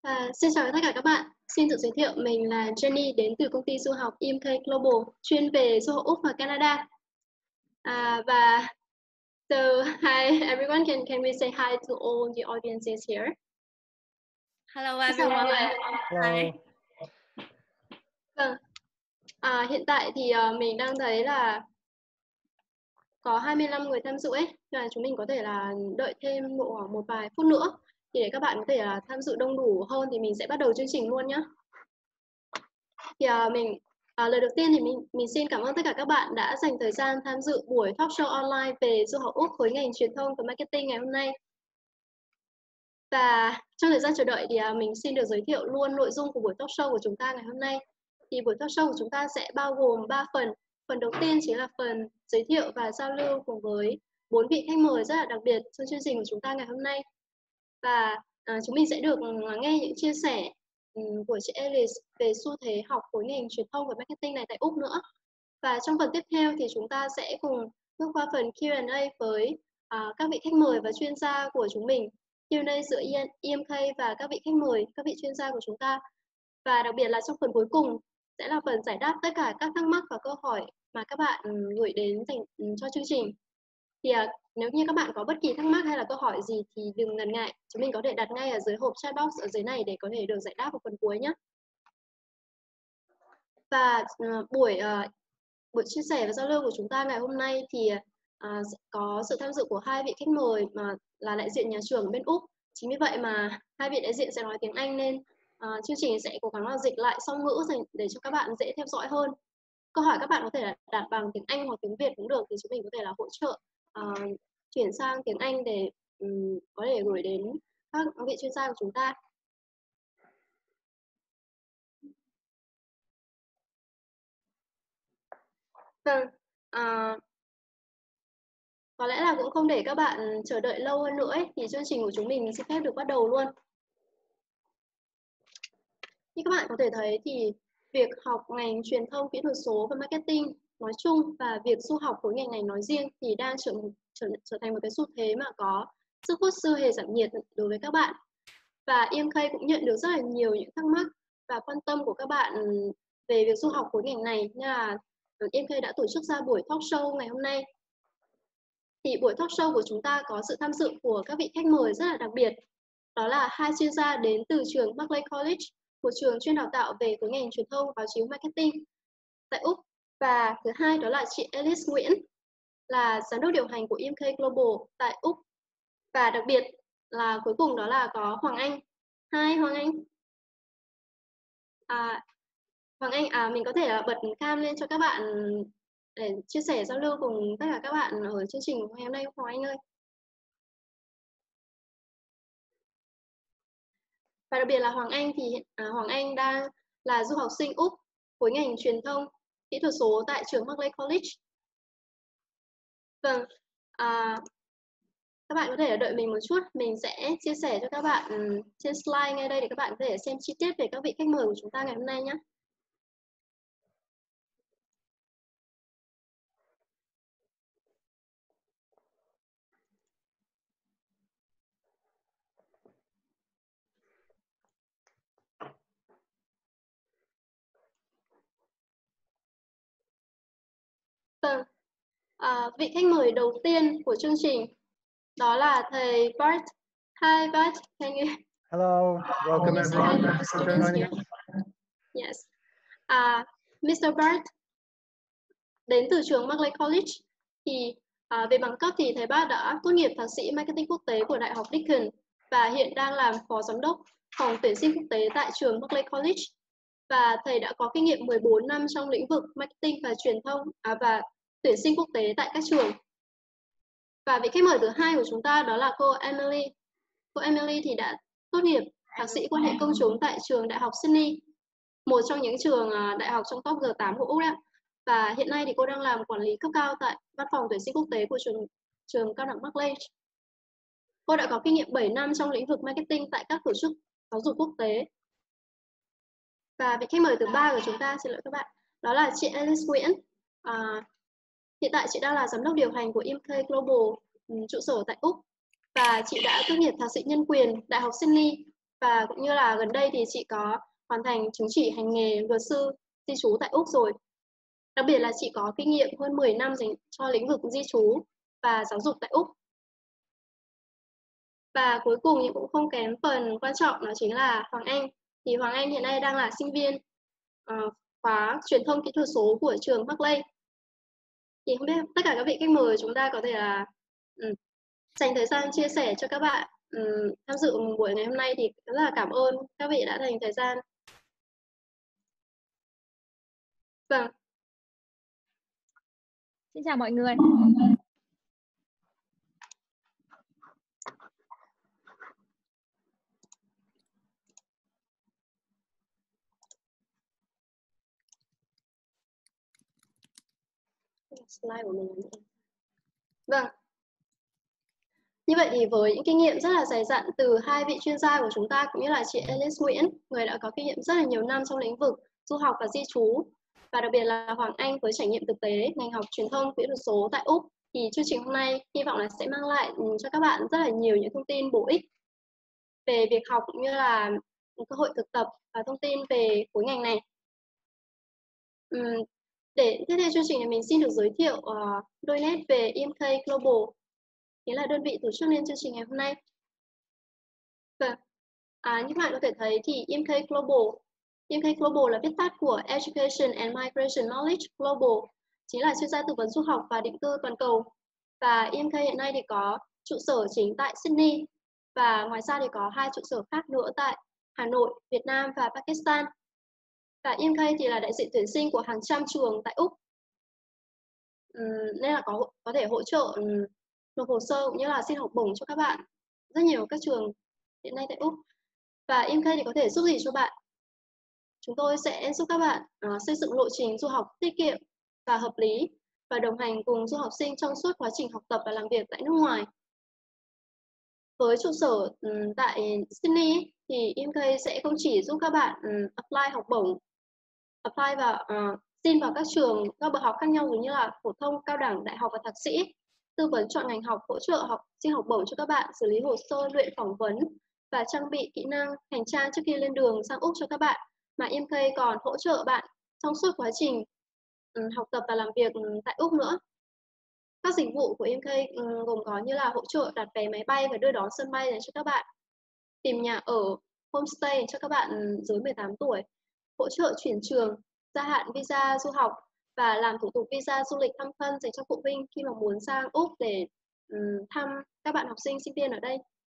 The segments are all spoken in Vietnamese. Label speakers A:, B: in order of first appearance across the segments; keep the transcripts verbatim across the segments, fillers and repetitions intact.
A: À, xin chào tất cả các bạn. Xin tự giới thiệu mình là Jenny đến từ công ty du học i em ca Global chuyên về du học Úc và Canada. À, và so hi everyone, can can we say hi to all the audiences here?
B: Hello
A: Xin chào mọi
B: everyone.
A: người.
B: Hi.
A: Vâng. À, hiện tại thì uh, mình đang thấy là có hai mươi lăm người tham dự ấy, và chúng mình có thể là đợi thêm độ khoảng một vài phút nữa thì để các bạn có thể là tham dự đông đủ hơn thì mình sẽ bắt đầu chương trình luôn nhé. Thì uh, mình À, lời đầu tiên thì mình mình xin cảm ơn tất cả các bạn đã dành thời gian tham dự buổi talk show online về du học Úc khối ngành truyền thông và marketing ngày hôm nay. Và trong thời gian chờ đợi thì uh, mình xin được giới thiệu luôn nội dung của buổi talk show của chúng ta ngày hôm nay. Thì buổi talk show của chúng ta sẽ bao gồm ba phần. Phần đầu tiên chính là phần giới thiệu và giao lưu cùng với bốn vị khách mời rất là đặc biệt trong chương trình của chúng ta ngày hôm nay. Và uh, chúng mình sẽ được nghe những chia sẻ của chị Alice về xu thế học khối ngành truyền thông và marketing này tại Úc nữa. Và trong phần tiếp theo thì chúng ta sẽ cùng bước qua phần Q and A với uh, các vị khách mời và chuyên gia của chúng mình. Q and A giữa i em ca và các vị khách mời, các vị chuyên gia của chúng ta. Và đặc biệt là trong phần cuối cùng sẽ là phần giải đáp tất cả các thắc mắc và câu hỏi mà các bạn gửi đến dành cho chương trình. Thì uh, nếu như các bạn có bất kỳ thắc mắc hay là câu hỏi gì thì đừng ngần ngại, chúng mình có thể đặt ngay ở dưới hộp chat box ở dưới này để có thể được giải đáp vào phần cuối nhé. Và uh, buổi uh, buổi chia sẻ và giao lưu của chúng ta ngày hôm nay thì uh, có sự tham dự của hai vị khách mời mà là đại diện nhà trường bên Úc. Chính vì vậy mà hai vị đại diện sẽ nói tiếng Anh nên uh, chương trình sẽ cố gắng là dịch lại song ngữ để cho các bạn dễ theo dõi hơn. Câu hỏi các bạn có thể là đặt bằng tiếng Anh hoặc tiếng Việt cũng được, thì chúng mình có thể là hỗ trợ uh, chuyển sang tiếng Anh để um, có thể gửi đến các vị chuyên gia của chúng ta. Vâng, à, có lẽ là cũng không để các bạn chờ đợi lâu hơn nữa ấy, thì chương trình của chúng mình xin phép được bắt đầu luôn. Như các bạn có thể thấy thì việc học ngành truyền thông kỹ thuật số và marketing nói chung và việc du học khối ngành này nói riêng thì đang trở, trở, trở thành một cái xu thế mà có sức hút chưa hề giảm nhiệt đối với các bạn. Và i em ca cũng nhận được rất là nhiều những thắc mắc và quan tâm của các bạn về việc du học khối ngành này, nên là i em ca đã tổ chức ra buổi talk show ngày hôm nay. Thì buổi talk show của chúng ta có sự tham dự của các vị khách mời rất là đặc biệt. Đó là hai chuyên gia đến từ trường Berkeley College, một trường chuyên đào tạo về khối ngành truyền thông, báo chí, marketing tại Úc. Và thứ hai đó là chị Alice Nguyễn, là giám đốc điều hành của i em ca Global tại Úc. Và đặc biệt là cuối cùng đó là có Hoàng Anh. Hi Hoàng Anh. À, Hoàng Anh, à, mình có thể bật cam lên cho các bạn để chia sẻ giao lưu cùng tất cả các bạn ở chương trình ngày hôm nay không Hoàng Anh ơi? Và đặc biệt là Hoàng Anh thì à, Hoàng Anh đang là du học sinh Úc khối ngành truyền thông kỹ thuật số tại trường Berkeley College. Vâng, à, các bạn có thể đợi mình một chút, mình sẽ chia sẻ cho các bạn trên slide ngay đây để các bạn có thể xem chi tiết về các vị khách mời của chúng ta ngày hôm nay nhé. Vâng, à, vị khách mời đầu tiên của chương trình đó là thầy Bart. Hi Bart, can you?
C: Hello, welcome everyone. Thanks for joining us.
A: Yes. Uh, mister Bart đến từ trường Berkeley College. Thì uh, về bằng cấp thì thầy Bart đã tốt nghiệp thạc sĩ marketing quốc tế của Đại học Deakin và hiện đang làm phó giám đốc phòng tuyển sinh quốc tế tại trường Berkeley College. Và thầy đã có kinh nghiệm mười bốn năm trong lĩnh vực marketing và truyền thông à, và tuyển sinh quốc tế tại các trường. Và vị khách mời thứ hai của chúng ta đó là cô Emily. Cô Emily thì đã tốt nghiệp thạc sĩ quan hệ công chúng tại trường Đại học Sydney, một trong những trường đại học trong top G tám của Úc đấy. Và hiện nay thì cô đang làm quản lý cấp cao tại văn phòng tuyển sinh quốc tế của trường trường cao đẳng Berkeley. Cô đã có kinh nghiệm bảy năm trong lĩnh vực marketing tại các tổ chức giáo dục quốc tế. Và vị khách mời thứ ba của chúng ta, xin lỗi các bạn, đó là chị Alice Nguyễn. À, hiện tại chị đang là giám đốc điều hành của i em ca Global, trụ sở tại Úc. Và chị đã tốt nghiệp thạc sĩ nhân quyền Đại học Sydney Và cũng như là gần đây thì chị có hoàn thành chứng chỉ hành nghề luật sư di trú tại Úc rồi. Đặc biệt là chị có kinh nghiệm hơn mười năm dành cho lĩnh vực di trú và giáo dục tại Úc. Và cuối cùng nhưng cũng không kém phần quan trọng, đó chính là Hoàng Anh. Thì Hoàng Anh hiện nay đang là sinh viên uh, khóa truyền thông kỹ thuật số của trường Berkeley. Thì không biết tất cả các vị khách mời chúng ta có thể là um, dành thời gian chia sẻ cho các bạn um, tham dự buổi ngày hôm nay, thì rất là cảm ơn các vị đã dành thời gian. Vâng.
B: Xin chào mọi người.
A: Slide của mình. Vâng. Như vậy thì với những kinh nghiệm rất là dày dặn từ hai vị chuyên gia của chúng ta cũng như là chị Alice Nguyễn, người đã có kinh nghiệm rất là nhiều năm trong lĩnh vực du học và di trú, và đặc biệt là Hoàng Anh với trải nghiệm thực tế ngành học truyền thông kỹ thuật số tại Úc, thì chương trình hôm nay hy vọng là sẽ mang lại cho các bạn rất là nhiều những thông tin bổ ích về việc học cũng như là cơ hội thực tập và thông tin về khối ngành này. Uhm, để tiếp theo chương trình thì mình xin được giới thiệu uh, đôi nét về e em ca Global, chính là đơn vị tổ chức nên chương trình ngày hôm nay. Vâng. À, như các bạn có thể thấy thì e em ca Global, e em ca Global là viết tắt của Education and Migration Knowledge Global, chính là chuyên gia tư vấn du học và định cư toàn cầu. Và e em ca hiện nay thì có trụ sở chính tại Sydney, và ngoài ra thì có hai trụ sở khác nữa tại Hà Nội, Việt Nam và Pakistan. Và e em ca thì là đại diện tuyển sinh của hàng trăm trường tại Úc, uhm, nên là có có thể hỗ trợ um, nộp hồ sơ cũng như là xin học bổng cho các bạn rất nhiều các trường hiện nay tại Úc. Và e em ca thì có thể giúp gì cho bạn? Chúng tôi sẽ giúp các bạn uh, xây dựng lộ trình du học tiết kiệm và hợp lý, và đồng hành cùng du học sinh trong suốt quá trình học tập và làm việc tại nước ngoài. Với trụ sở um, tại Sydney thì e em ca sẽ không chỉ giúp các bạn um, apply học bổng, apply vào uh, xin vào các trường các bậc học khác nhau giống như là phổ thông, cao đẳng, đại học và thạc sĩ, tư vấn chọn ngành học, hỗ trợ học xin học bổng cho các bạn, xử lý hồ sơ, luyện phỏng vấn và trang bị kỹ năng hành trang trước khi lên đường sang Úc cho các bạn. Mà e em ca còn hỗ trợ bạn trong suốt quá trình um, học tập và làm việc um, tại Úc nữa. Các dịch vụ của e em ca um, gồm có như là hỗ trợ đặt vé máy bay và đưa đón sân bay cho các bạn, tìm nhà ở homestay cho các bạn um, dưới mười tám tuổi, hỗ trợ chuyển trường, gia hạn visa du học và làm thủ tục visa du lịch thăm thân dành cho phụ huynh khi mà muốn sang Úc để um, thăm các bạn học sinh sinh viên ở đây.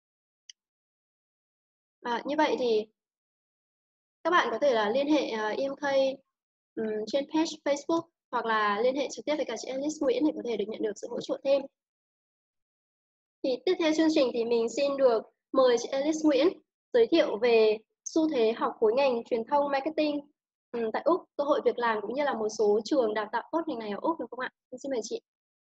A: À, như vậy thì các bạn có thể là liên hệ uh, e em ca um, trên page Facebook hoặc là liên hệ trực tiếp với cả chị Alice Nguyễn để có thể được nhận được sự hỗ trợ thêm. Thì tiếp theo chương trình thì mình xin được mời chị Alice Nguyễn giới thiệu về xu thế học khối ngành truyền thông marketing um, tại Úc, cơ hội việc làm cũng như là một số trường đào tạo tốt ngành này ở Úc, được không ạ? Xin mời chị.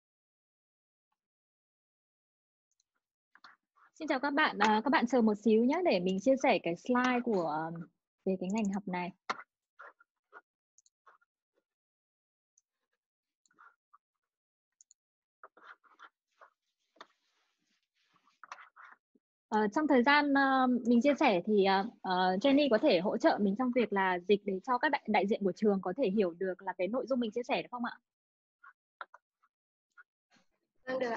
B: Xin chào các bạn, à, các bạn chờ một xíu nhé để mình chia sẻ cái slide của về cái ngành học này. Uh, trong thời gian uh, mình chia sẻ thì uh, uh, Jenny có thể hỗ trợ mình trong việc là dịch để cho các đại, đại diện của trường có thể hiểu được là cái nội dung mình chia sẻ được không ạ?
A: Vâng, được ạ.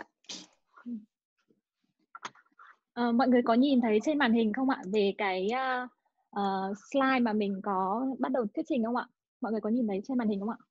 B: Uh, mọi người có nhìn thấy trên màn hình không ạ, về cái uh, uh, slide mà mình có bắt đầu thuyết trình không ạ? Mọi người có nhìn thấy trên màn hình không ạ?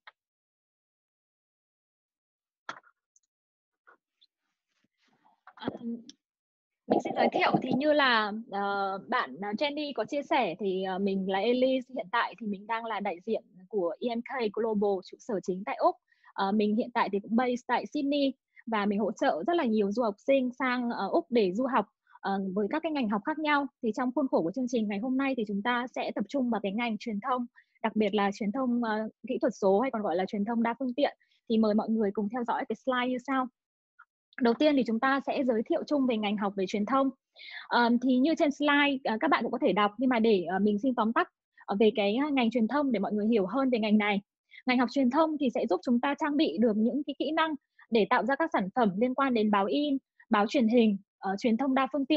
B: Uh, Mình xin giới thiệu thì như là uh, bạn Jenny có chia sẻ thì uh, mình là Elise, hiện tại thì mình đang là đại diện của e em ca Global, trụ sở chính tại Úc. Uh, mình hiện tại thì cũng base tại Sydney và mình hỗ trợ rất là nhiều du học sinh sang uh, Úc để du học uh, với các cái ngành học khác nhau. Thì trong khuôn khổ của chương trình ngày hôm nay thì chúng ta sẽ tập trung vào cái ngành truyền thông, đặc biệt là truyền thông uh, kỹ thuật số hay còn gọi là truyền thông đa phương tiện. Thì mời mọi người cùng theo dõi cái slide như sau. Đầu tiên thì chúng ta sẽ giới thiệu chung về ngành học về truyền thông. Um, thì như trên slide uh, các bạn cũng có thể đọc, nhưng mà để uh, mình xin tóm tắt uh, về cái ngành truyền thông để mọi người hiểu hơn về ngành này. Ngành học truyền thông thì sẽ giúp chúng ta trang bị được những cái kỹ năng để tạo ra các sản phẩm liên quan đến báo in, báo truyền hình, uh, truyền thông đa phương tiện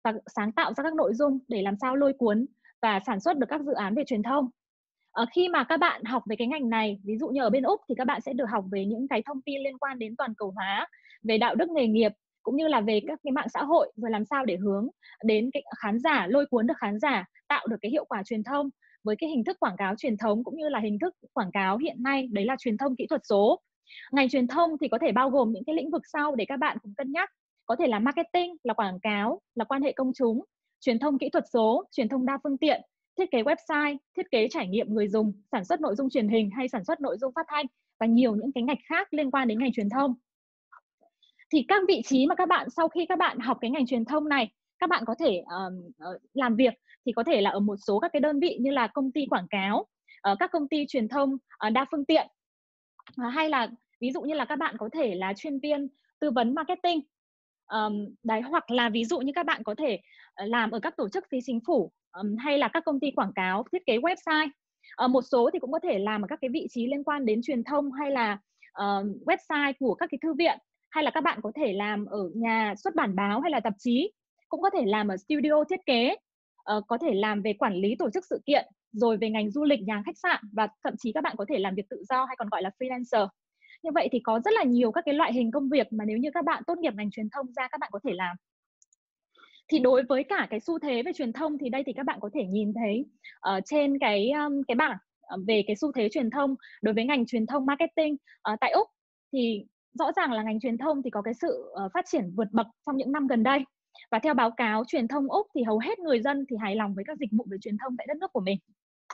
B: và sáng tạo ra các nội dung để làm sao lôi cuốn và sản xuất được các dự án về truyền thông. Ờ, khi mà các bạn học về cái ngành này, ví dụ như ở bên Úc thì các bạn sẽ được học về những cái thông tin liên quan đến toàn cầu hóa, về đạo đức nghề nghiệp, cũng như là về các cái mạng xã hội, rồi làm sao để hướng đến cái khán giả, lôi cuốn được khán giả, tạo được cái hiệu quả truyền thông với cái hình thức quảng cáo truyền thống cũng như là hình thức quảng cáo hiện nay, đấy là truyền thông kỹ thuật số. Ngành truyền thông thì có thể bao gồm những cái lĩnh vực sau để các bạn cùng cân nhắc. Có thể là marketing, là quảng cáo, là quan hệ công chúng, truyền thông kỹ thuật số, truyền thông đa phương tiện, thiết kế website, thiết kế trải nghiệm người dùng, sản xuất nội dung truyền hình hay sản xuất nội dung phát thanh và nhiều những cái ngành khác liên quan đến ngành truyền thông. Thì các vị trí mà các bạn sau khi các bạn học cái ngành truyền thông này, các bạn có thể uh, làm việc thì có thể là ở một số các cái đơn vị như là công ty quảng cáo, uh, các công ty truyền thông uh, đa phương tiện, uh, hay là ví dụ như là các bạn có thể là chuyên viên tư vấn marketing, um, đấy, hoặc là ví dụ như các bạn có thể uh, làm ở các tổ chức phi chính phủ, um, hay là các công ty quảng cáo, thiết kế website. Uh, một số thì cũng có thể làm ở các cái vị trí liên quan đến truyền thông hay là uh, website của các cái thư viện, hay là các bạn có thể làm ở nhà xuất bản báo hay là tạp chí, cũng có thể làm ở studio thiết kế, uh, có thể làm về quản lý tổ chức sự kiện, rồi về ngành du lịch, nhà khách sạn, và thậm chí các bạn có thể làm việc tự do hay còn gọi là freelancer. Như vậy thì có rất là nhiều các cái loại hình công việc mà nếu như các bạn tốt nghiệp ngành truyền thông ra các bạn có thể làm. Thì đối với cả cái xu thế về truyền thông thì đây thì các bạn có thể nhìn thấy uh, trên cái um, cái bảng uh, về cái xu thế truyền thông đối với ngành truyền thông marketing uh, tại Úc, thì rõ ràng là ngành truyền thông thì có cái sự uh, phát triển vượt bậc trong những năm gần đây. Và theo báo cáo truyền thông Úc thì hầu hết người dân thì hài lòng với các dịch vụ về truyền thông tại đất nước của mình.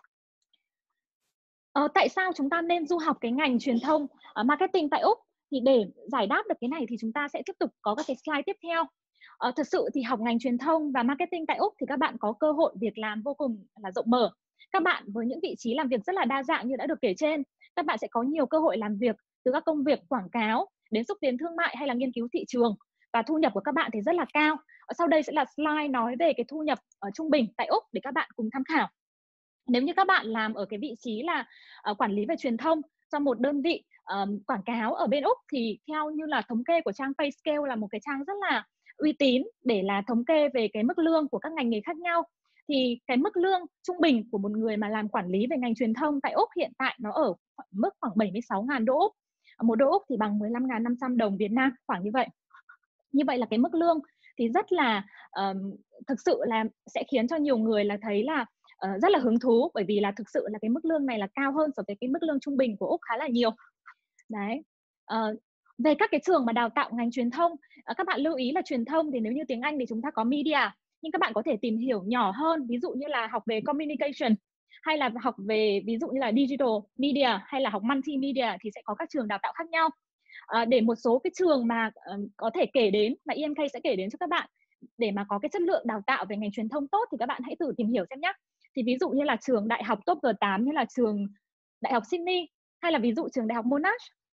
B: Uh, tại sao chúng ta nên du học cái ngành truyền thông uh, marketing tại Úc? Thì để giải đáp được cái này thì chúng ta sẽ tiếp tục có các cái slide tiếp theo. Uh, thật sự thì học ngành truyền thông và marketing tại Úc thì các bạn có cơ hội việc làm vô cùng là rộng mở. Các bạn với những vị trí làm việc rất là đa dạng như đã được kể trên, các bạn sẽ có nhiều cơ hội làm việc từ các công việc quảng cáo đến xúc tiến thương mại hay là nghiên cứu thị trường, và thu nhập của các bạn thì rất là cao. Ở sau đây sẽ là slide nói về cái thu nhập ở trung bình tại Úc để các bạn cùng tham khảo. Nếu như các bạn làm ở cái vị trí là uh, quản lý về truyền thông cho một đơn vị um, quảng cáo ở bên Úc, thì theo như là thống kê của trang PayScale là một cái trang rất là uy tín để là thống kê về cái mức lương của các ngành nghề khác nhau, thì cái mức lương trung bình của một người mà làm quản lý về ngành truyền thông tại Úc hiện tại nó ở mức khoảng bảy mươi sáu nghìn đô Úc. Một đô Úc thì bằng mười lăm nghìn năm trăm đồng Việt Nam, khoảng như vậy. Như vậy là cái mức lương thì rất là um, thực sự là sẽ khiến cho nhiều người là thấy là uh, rất là hứng thú, bởi vì là thực sự là cái mức lương này là cao hơn so với cái mức lương trung bình của Úc khá là nhiều. Đấy. Uh, về các cái trường mà đào tạo ngành truyền thông, uh, các bạn lưu ý là truyền thông thì nếu như tiếng Anh thì chúng ta có media, nhưng các bạn có thể tìm hiểu nhỏ hơn, ví dụ như là học về communication, hay là học về ví dụ như là digital media, hay là học multimedia, thì sẽ có các trường đào tạo khác nhau. À, để một số cái trường mà uh, có thể kể đến, mà e em ca sẽ kể đến cho các bạn để mà có cái chất lượng đào tạo về ngành truyền thông tốt, thì các bạn hãy tự tìm hiểu xem nhé. Thì ví dụ như là trường đại học top G tám như là trường đại học Sydney, hay là ví dụ trường đại học Monash,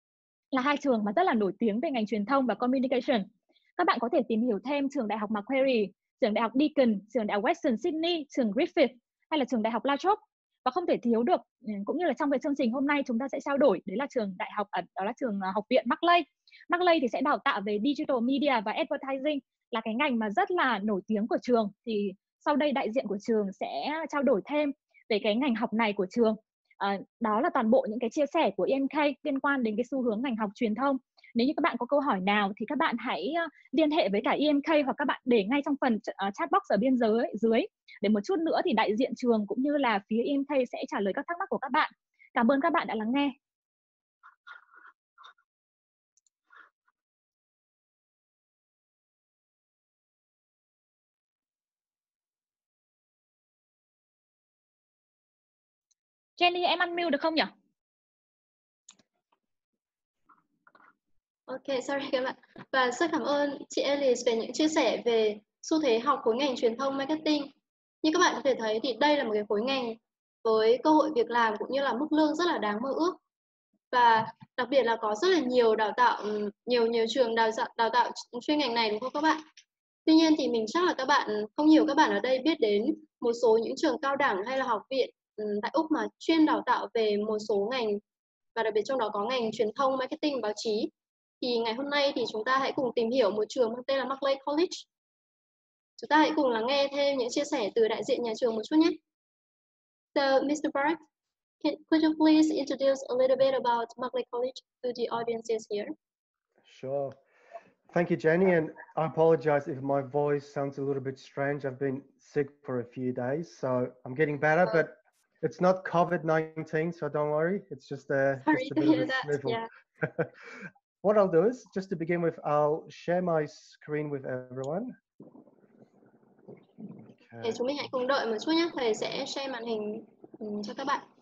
B: là hai trường mà rất là nổi tiếng về ngành truyền thông và communication. Các bạn có thể tìm hiểu thêm trường đại học Macquarie, trường đại học Deakin, trường đại học Western Sydney, trường Griffith, hay là trường đại học La Trobe. Và không thể thiếu được, cũng như là trong cái chương trình hôm nay chúng ta sẽ trao đổi, đấy là trường đại học, đó là trường học viện Maclay. Maclay thì sẽ đào tạo về digital media và advertising, là cái ngành mà rất là nổi tiếng của trường. Thì sau đây đại diện của trường sẽ trao đổi thêm về cái ngành học này của trường. À, đó là toàn bộ những cái chia sẻ của e em ca liên quan đến cái xu hướng ngành học truyền thông. Nếu như các bạn có câu hỏi nào thì các bạn hãy uh, liên hệ với cả e em ca, hoặc các bạn để ngay trong phần uh, chat box ở bên dưới, dưới. Để một chút nữa thì đại diện trường cũng như là phía e em ca sẽ trả lời các thắc mắc của các bạn. Cảm ơn các bạn đã lắng nghe. Jenny, em unmute được không nhỉ?
A: Ok, sorry các bạn. Và rất cảm ơn chị Alice về những chia sẻ về xu thế học khối ngành truyền thông marketing. Như các bạn có thể thấy thì đây là một cái khối ngành với cơ hội việc làm cũng như là mức lương rất là đáng mơ ước. Và đặc biệt là có rất là nhiều đào tạo, nhiều nhiều trường đào tạo, đào tạo chuyên ngành này, đúng không các bạn? Tuy nhiên thì mình chắc là các bạn, không nhiều các bạn ở đây biết đến một số những trường cao đẳng hay là học viện tại Úc mà chuyên đào tạo về một số ngành, và đặc biệt trong đó có ngành truyền thông, marketing, báo chí. Thì ngày hôm nay thì chúng ta hãy cùng tìm hiểu một trường mang tên là Maclay College. Chúng ta hãy cùng lắng nghe thêm những chia sẻ từ đại diện nhà trường một chút nhé. So, mister Park, can, could you please introduce a little bit about Maclay College to the audiences here?
C: Sure. Thank you, Jenny, and I apologize if my voice sounds a little bit strange. I've been sick for a few days, so I'm getting better, but it's not COVID nineteen, so don't worry. It's just a,
A: Sorry
C: just a
A: to
C: bit of
A: hear
C: a
A: that.
C: sniffle.
A: Yeah.
C: What I'll do is, just to begin with, I'll share my screen with everyone.
A: Thì
C: Okay.
A: chúng mình hãy cùng đợi một chút nhé. Thầy sẽ share màn hình um, cho các bạn.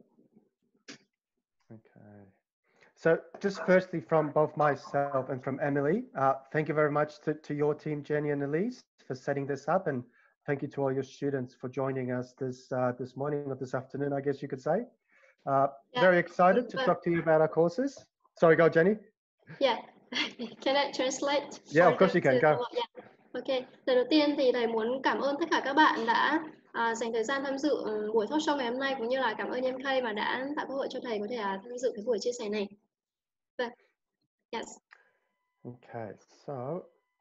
C: Okay. So just firstly, from both myself and from Emily, uh, thank you very much to, to your team, Jenny and Elise, for setting this up, and thank you to all your students for joining us this uh, this morning or this afternoon, I guess you could say. Uh,
A: Yeah.
C: Very excited to talk to you about our courses. Sorry, go, Jenny.
A: Yeah. Can I translate?
C: Yeah,
A: for
C: of course you
A: them
C: can.
A: to
C: Go.
A: follow? Yeah. Ok. Lời đầu tiên thì thầy muốn cảm ơn tất cả các bạn đã à, dành thời gian tham dự um, buổi talk show ngày hôm nay, cũng như là cảm ơn em K mà đã tạo cơ hội cho thầy có thể à, tham dự cái buổi chia sẻ này. Vâng. Yes.
C: Okay, so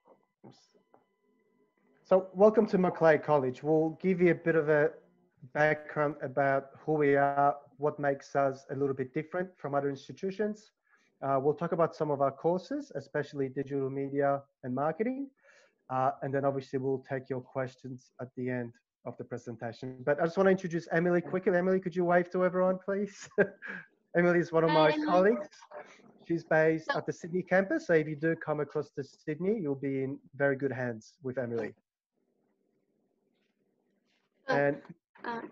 C: so welcome to Maclay College. We'll give you a bit of a background about who we are, what makes us a little bit different from other institutions. Uh, we'll talk about some of our courses, especially digital media and marketing. Uh, and then obviously we'll take your questions at the end of the presentation. But I just want to introduce Emily quickly. Emily, could you wave to everyone, please? Emily is one of
A: Hi,
C: my
A: Emily.
C: colleagues. She's based
A: No.
C: at the Sydney campus. So if you do come across to Sydney, you'll be in very good hands with Emily.
A: Vâng.
C: And
A: À.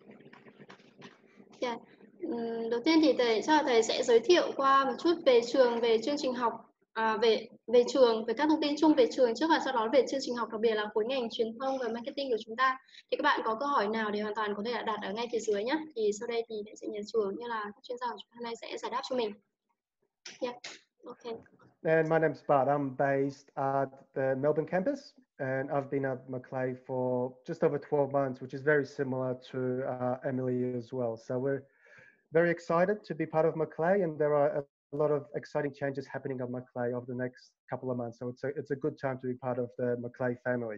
A: Yeah. Ừm, đầu tiên thì thầy cho thầy sẽ giới thiệu qua một chút về trường, về chương trình học, à, về về trường, về các thông tin chung về trường trước, và sau đó về chương trình học, đặc biệt là khối ngành truyền thông và marketing của chúng ta. Thì các bạn có câu hỏi nào thì hoàn toàn có thể là đặt ở ngay phía dưới nhé. Thì sau đây thì đại diện nhà trường như là các chuyên gia của chúng ta hôm nay sẽ giải đáp cho mình. Yeah. Okay.
C: And my name's Bart. I'm based at the Melbourne campus, and I've been at Maclay for just over twelve months, which is very similar to uh, Emily as well. So we're very excited to be part of Maclay, and there are a lot of exciting changes happening at Maclay over the next couple of months. So it's a, it's a good time to be part of the Maclay family.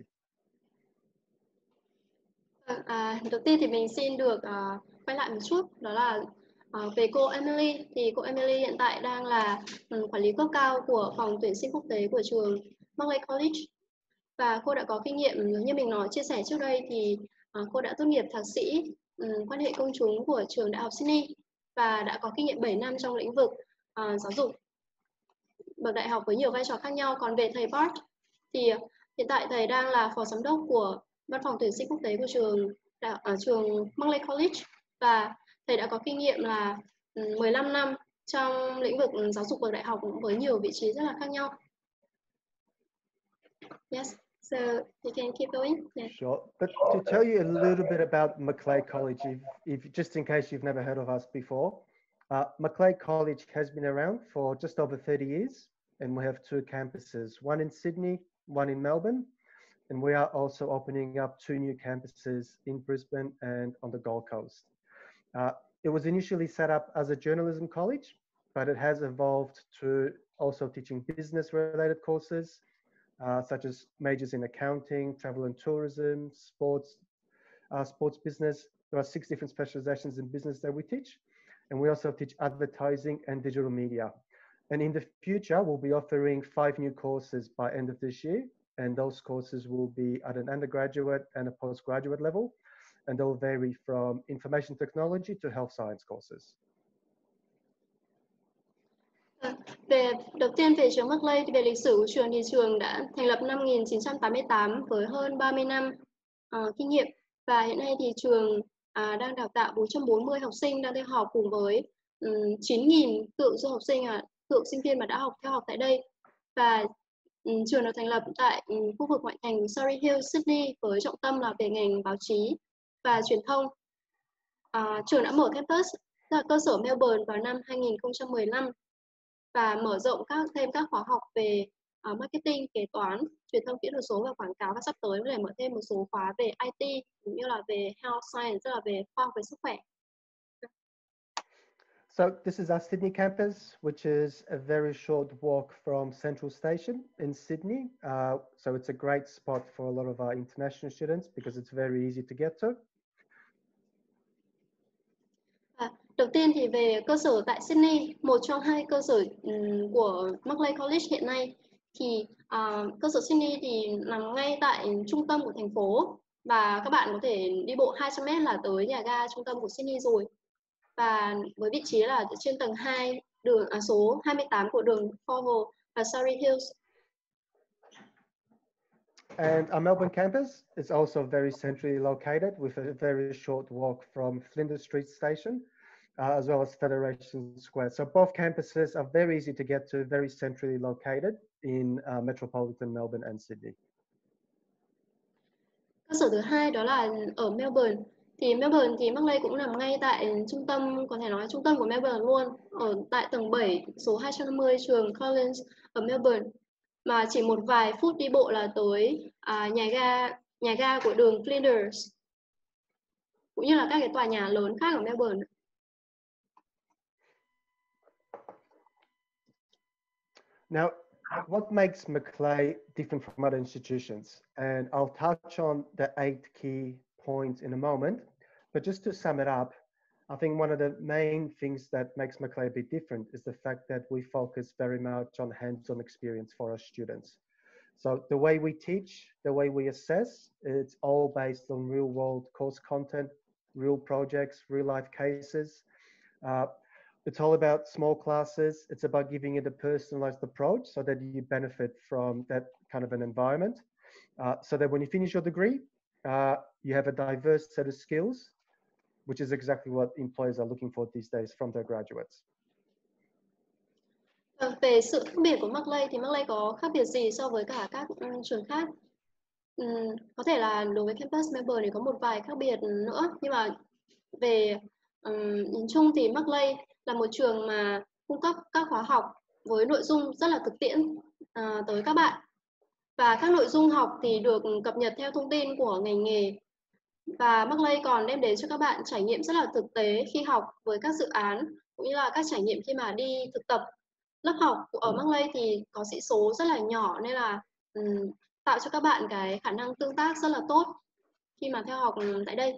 A: À, đầu tiên thì mình xin được uh, quay lại một chút, đó là uh, về cô Emily. Thì cô Emily hiện tại đang là um, quản lý cấp cao của phòng tuyển sinh quốc tế của trường Maclay College, và cô đã có kinh nghiệm, như mình nói chia sẻ trước đây, thì uh, cô đã tốt nghiệp thạc sĩ um, quan hệ công chúng của trường Đại học Sydney và đã có kinh nghiệm bảy năm trong lĩnh vực uh, giáo dục bậc đại học với nhiều vai trò khác nhau. Còn về thầy Bart thì hiện tại thầy đang là phó giám đốc của văn phòng tuyển sinh quốc tế của trường ở trường Maclay College, và thầy đã có kinh nghiệm là mười lăm năm trong lĩnh vực giáo dục bậc đại học với nhiều vị trí rất là khác nhau. Yes, so you can keep going. Yeah.
C: Sure. But to tell you a little bit about Maclay College, if, if just in case you've never heard of us before, uh, Maclay College has been around for just over thirty years, and we have two campuses, one in Sydney, one in Melbourne. And we are also opening up two new campuses in Brisbane and on the Gold Coast. Uh, it was initially set up as a journalism college, but it has evolved to also teaching business-related courses, uh, such as majors in accounting, travel and tourism, sports, uh, sports business. There are six different specializations in business that we teach. And we also teach advertising and digital media. And in the future, we'll be offering five new courses by end of this year. And those courses will be at an undergraduate and a postgraduate level. And they'll vary from information technology to health science courses.
A: Về đầu tiên về trường Maclay, thì về lịch sử của trường thì trường đã thành lập năm một nghìn chín trăm tám mươi tám với hơn ba mươi năm uh, kinh nghiệm, và hiện nay thì trường uh, đang đào tạo bốn trăm bốn mươi học sinh đang theo học cùng với um, chín nghìn cựu du học sinh, uh, cựu sinh viên mà đã học theo học tại đây. Và um, trường được thành lập tại um, khu vực ngoại thành Surrey Hills, Sydney, với trọng tâm là về ngành báo chí và truyền thông. Uh, trường đã mở campus cơ sở Melbourne vào năm hai nghìn không trăm mười lăm và mở rộng các thêm các khóa học về uh, marketing, kế toán, truyền thông kỹ thuật số và quảng cáo, và sắp tới có thể mở thêm một số khóa về I T cũng như là về health science, tức là về khoa học về sức khỏe.
C: So this is our Sydney campus, which is a very short walk from Central Station in Sydney. Uh, so it's a great spot for a lot of our international students because it's very easy to get to.
A: À, đầu tiên thì về cơ sở tại Sydney, một trong hai cơ sở um, của Macleay College hiện nay, thì uh, cơ sở Sydney thì nằm ngay tại trung tâm của thành phố và các bạn có thể đi bộ hai trăm mét là tới nhà ga trung tâm của Sydney rồi. Và với vị trí là trên tầng hai đường à, số hai mươi tám của đường Fogle và Surrey Hills.
C: And our Melbourne campus is also very centrally located with a very short walk from Flinders Street Station, uh, as well as Federation Square. So both campuses are very easy to get to, very centrally located in uh, metropolitan Melbourne and Sydney.
A: Cơ sở thứ hai đó là ở Melbourne. Thì Melbourne thì Macleay cũng nằm ngay tại trung tâm, có thể nói trung tâm của Melbourne luôn, ở tại tầng bảy số hai trăm năm mươi trường Collins ở Melbourne. Mà chỉ một vài phút đi bộ là tới à, nhà ga nhà ga của đường Flinders, cũng như là các cái tòa nhà lớn khác ở Melbourne.
C: Now, what makes Macleay different from other institutions? And I'll touch on the eight key points in a moment, but just to sum it up, I think one of the main things that makes Macleay a bit different is the fact that we focus very much on hands-on experience for our students. So the way we teach, the way we assess, it's all based on real-world course content, real projects, real-life cases. Uh, it's all about small classes. It's about giving it a personalized approach so that you benefit from that kind of an environment. Uh, so that when you finish your degree, uh, you have a diverse set of skills, which is exactly what employers are looking for these days from their graduates.
A: Về sự khác biệt của Macleay thì Macleay có khác biệt gì so với cả các um, trường khác? Um, có thể là đối với campus Melbourne thì có một vài khác biệt nữa, nhưng mà về um, nhìn chung thì Macleay là một trường mà cung cấp các khóa học với nội dung rất là thực tiễn uh, tới các bạn. Và các nội dung học thì được cập nhật theo thông tin của ngành nghề. Và Macleay còn đem đến cho các bạn trải nghiệm rất là thực tế khi học với các dự án, cũng như là các trải nghiệm khi mà đi thực tập. Lớp học ở Macleay thì có sĩ số rất là nhỏ nên là um, tạo cho các bạn cái khả năng tương tác rất là tốt khi mà theo học tại đây.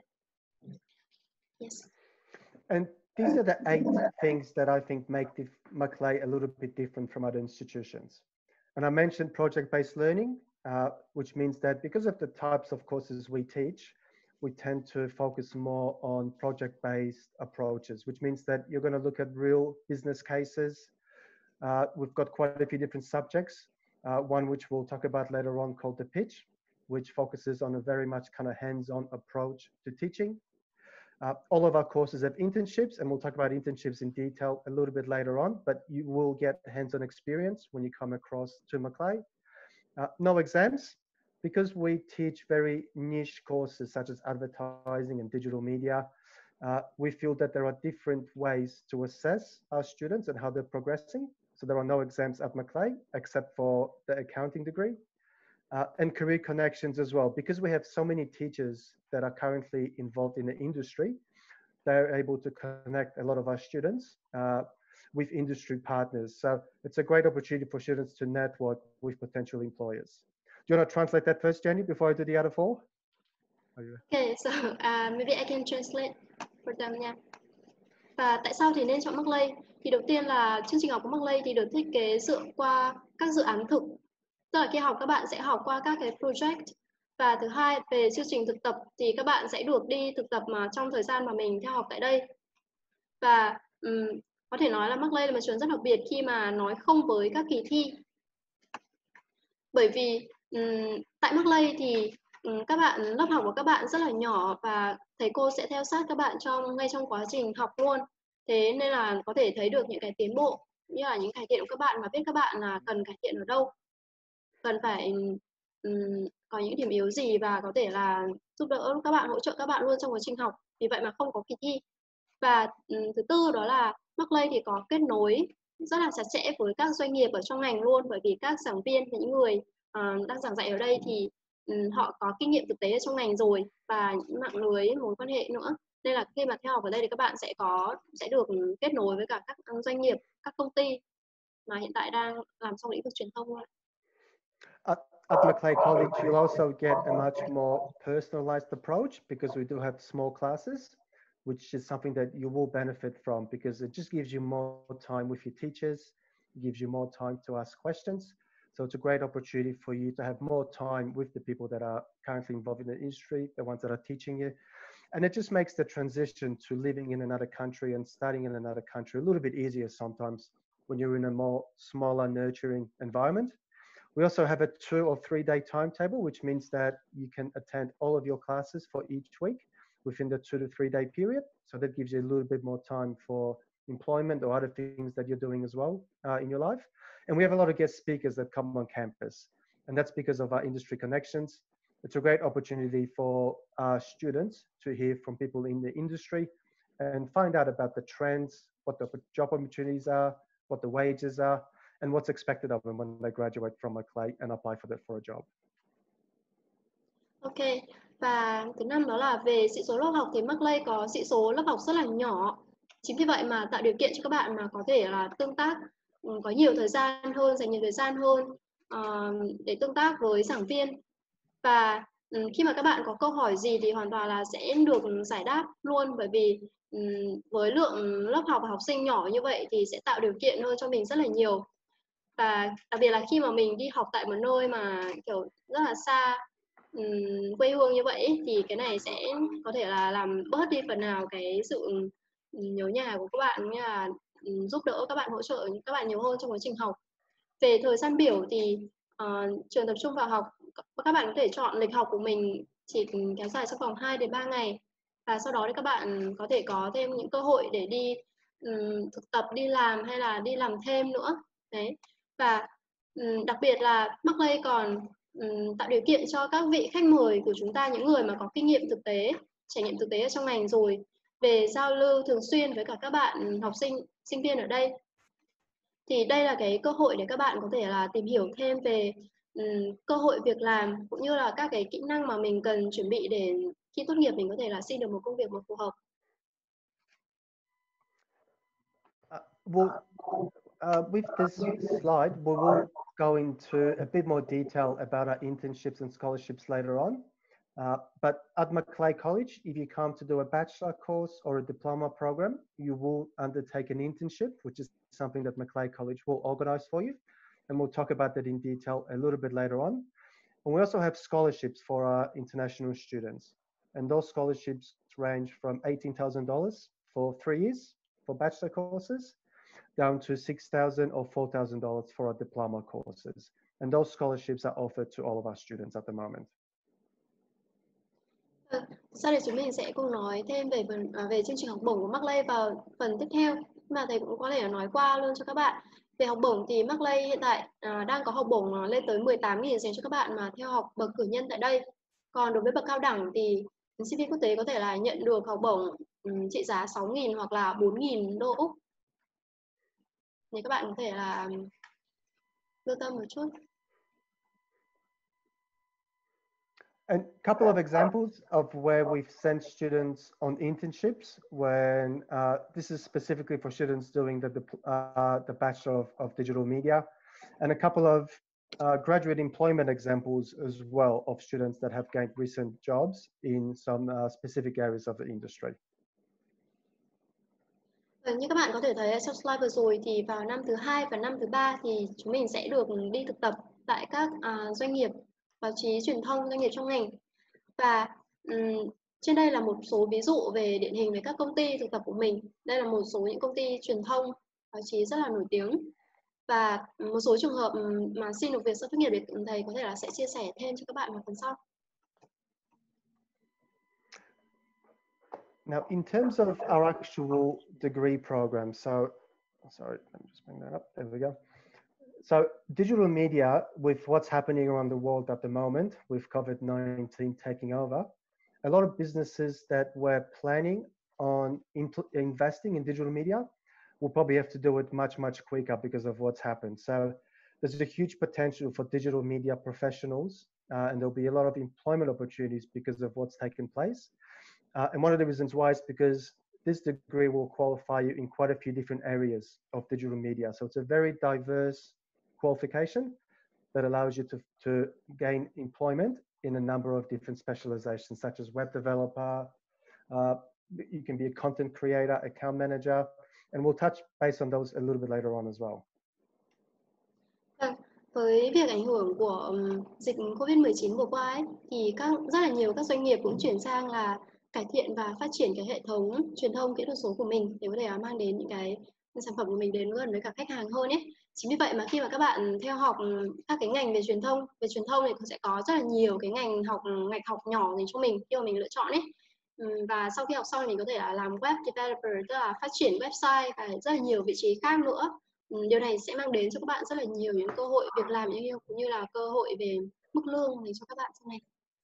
A: Yes.
C: And these are the eight things that I think make Macleay a little bit different from other institutions. And I mentioned project-based learning, uh, which means that because of the types of courses we teach, we tend to focus more on project-based approaches, which means that you're going to look at real business cases. Uh, we've got quite a few different subjects, uh, one which we'll talk about later on called the pitch, which focuses on a very much kind of hands-on approach to teaching. Uh, all of our courses have internships, and we'll talk about internships in detail a little bit later on, but you will get hands-on experience when you come across to Macleay. Uh, no exams, because we teach very niche courses such as advertising and digital media. Uh, we feel that there are different ways to assess our students and how they're progressing. So there are no exams at Macleay except for the accounting degree. Uh, and career connections as well, because we have so many teachers that are currently involved in the industry, they're able to connect a lot of our students uh, with industry partners. So it's a great opportunity for students to network with potential employers. Do you want to translate that first, Jenny, before I do the other four?
A: Okay, so uh, maybe I can translate for them nha. Và tại sao thì nên chọn Macleay? Thì đầu tiên là chương trình học của Macleay thì được thiết kế dựa qua các dự án thực. Tức là khi học các bạn sẽ học qua các cái project. Và thứ hai, về chương trình thực tập thì các bạn sẽ được đi thực tập mà trong thời gian mà mình theo học tại đây. Và um, có thể nói là Macleay là một trường rất đặc biệt khi mà nói không với các kỳ thi. Bởi vì um, tại Macleay thì um, các bạn lớp học của các bạn rất là nhỏ và thầy cô sẽ theo sát các bạn trong ngay trong quá trình học luôn. Thế nên là có thể thấy được những cái tiến bộ, như là những cải thiện của các bạn và biết các bạn là cần cải thiện ở đâu, cần phải um, có những điểm yếu gì và có thể là giúp đỡ các bạn, hỗ trợ các bạn luôn trong quá trình học. Vì vậy mà không có kỳ thi. Và um, thứ tư đó là Macleay thì có kết nối rất là chặt chẽ với các doanh nghiệp ở trong ngành luôn, bởi vì các giảng viên, những người uh, đang giảng dạy ở đây thì um, họ có kinh nghiệm thực tế ở trong ngành rồi và những mạng lưới mối quan hệ nữa. Nên là khi mà theo học ở đây thì các bạn sẽ có sẽ được kết nối với cả các doanh nghiệp, các công ty mà hiện tại đang làm trong lĩnh vực truyền thông.
C: At, at Macleay College, you'll also get a much more personalized approach because we do have small classes, which is something that you will benefit from because it just gives you more time with your teachers, it gives you more time to ask questions. So it's a great opportunity for you to have more time with the people that are currently involved in the industry, the ones that are teaching you. And it just makes the transition to living in another country and studying in another country a little bit easier sometimes when you're in a more smaller, nurturing environment. We also have a two or three day timetable, which means that you can attend all of your classes for each week within the two to three day period. So that gives you a little bit more time for employment or other things that you're doing as well uh, in your life. And we have a lot of guest speakers that come on campus, and that's because of our industry connections. It's a great opportunity for our students to hear from people in the industry and find out about the trends, what the job opportunities are, what the wages are, and what's expected of them when they graduate from Macleay and apply for that for a job.
A: Ok, và thứ năm đó là về sĩ số lớp học thì Macleay có sĩ số lớp học rất là nhỏ. Chính vì vậy mà tạo điều kiện cho các bạn mà có thể là tương tác, có nhiều thời gian hơn, dành nhiều thời gian hơn uh, để tương tác với giảng viên. Và um, khi mà các bạn có câu hỏi gì thì hoàn toàn là sẽ được giải đáp luôn, bởi vì um, với lượng lớp học và học sinh nhỏ như vậy thì sẽ tạo điều kiện hơn cho mình rất là nhiều. Và đặc biệt là khi mà mình đi học tại một nơi mà kiểu rất là xa um, quê hương như vậy thì cái này sẽ có thể là làm bớt đi phần nào cái sự nhớ nhà của các bạn, như là um, giúp đỡ các bạn, hỗ trợ các bạn nhiều hơn trong quá trình học. Về thời gian biểu thì uh, trường tập trung vào học, các bạn có thể chọn lịch học của mình chỉ kéo dài trong vòng hai đến ba ngày, và sau đó thì các bạn có thể có thêm những cơ hội để đi um, thực tập, đi làm hay là đi làm thêm nữa. Đấy. Và um, đặc biệt là Macleay còn um, tạo điều kiện cho các vị khách mời của chúng ta, những người mà có kinh nghiệm thực tế, trải nghiệm thực tế ở trong ngành rồi, về giao lưu thường xuyên với cả các bạn học sinh, sinh viên ở đây. Thì đây là cái cơ hội để các bạn có thể là tìm hiểu thêm về um, cơ hội việc làm cũng như là các cái kỹ năng mà mình cần chuẩn bị để khi tốt nghiệp mình có thể là xin được một công việc mà phù hợp.
C: Uh, well, uh, with this slide, we will go into a bit more detail about our internships and scholarships later on. Uh, but at Macleay College, if you come to do a bachelor course or a diploma program, you will undertake an internship, which is something that Macleay College will organize for you. And we'll talk about that in detail a little bit later on. And we also have scholarships for our international students. And those scholarships range from eighteen thousand dollars for three years for bachelor courses, down to six thousand dollars or four thousand dollars for our diploma courses. And those scholarships are offered to all of our students at the moment.
A: Sau đây chúng mình sẽ cùng nói thêm về phần về chương trình học bổng của Macleay vào phần tiếp theo, mà thầy cũng có thể nói qua luôn cho các bạn. Về học bổng thì Macleay hiện tại à, đang có học bổng lên tới mười tám nghìn dành cho các bạn mà theo học bậc cử nhân tại đây. Còn đối với bậc cao đẳng thì sinh viên quốc tế có thể là nhận được học bổng um, trị giá sáu nghìn hoặc là bốn nghìn đô Úc. Thì các bạn có thể là lưu tâm một chút.
C: A couple of examples of where we've sent students on internships when uh, this is specifically for students doing the, uh, the Bachelor of, of Digital Media, and a couple of uh, graduate employment examples as well of students that have gained recent jobs in some uh, specific areas of the industry.
A: Như các bạn có thể thấy trong slide vừa rồi thì vào năm thứ hai và năm thứ ba thì chúng mình sẽ được đi thực tập tại các uh, doanh nghiệp báo chí truyền thông, doanh nghiệp trong ngành. Và um, trên đây là một số ví dụ về điển hình về các công ty thực tập của mình. Đây là một số những công ty truyền thông, báo chí rất là nổi tiếng. Và một số trường hợp mà xin được việc sau tốt nghiệp thì thầy có thể là sẽ chia sẻ thêm cho các bạn vào phần sau.
C: Now, in terms of our actual degree program, so, sorry, let me just bring that up, there we go. So digital media, with what's happening around the world at the moment, with COVID nineteen taking over, a lot of businesses that were planning on investing in digital media will probably have to do it much, much quicker because of what's happened. So there's a huge potential for digital media professionals, uh, and there'll be a lot of employment opportunities because of what's taken place. Uh, and one of the reasons why is because this degree will qualify you in quite a few different areas of digital media. So it's a very diverse qualification that allows you to, to gain employment in a number of different specializations, such as web developer, uh, you can be a content creator, account manager, and we'll touch base on those a little bit later on as well.
A: Vâng, với việc ảnh hưởng của um, dịch Covid mười chín vừa qua ấy, thì các rất là nhiều các doanh nghiệp cũng chuyển sang là cải thiện và phát triển cái hệ thống truyền thông kỹ thuật số của mình để có thể mang đến những cái sản phẩm của mình đến gần với cả khách hàng hơn ấy. Chính vì vậy mà khi mà các bạn theo học các cái ngành về truyền thông, về truyền thông thì sẽ có rất là nhiều cái ngành học ngành học nhỏ dành cho mình khi mà mình lựa chọn ấy. Và sau khi học xong thì mình có thể là làm web developer, tức là phát triển website và rất là nhiều vị trí khác nữa. Điều này sẽ mang đến cho các bạn rất là nhiều những cơ hội việc làm cũng như là cơ hội về mức lương dành cho các bạn sau này.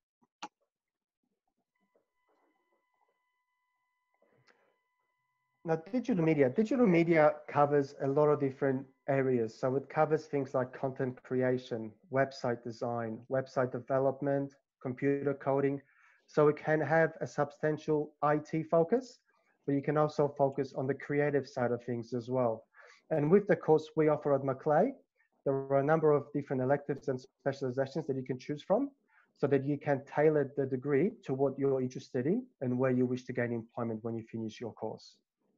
C: Now, digital media, digital media covers a lot of different areas. So it covers things like content creation, website design, website development, computer coding. So it can have a substantial I T focus, but you can also focus on the creative side of things as well. And with the course we offer at Maclay, there are a number of different electives and specializations that you can choose from so that you can tailor the degree to what you're interested in and where you wish to gain employment when you finish your course.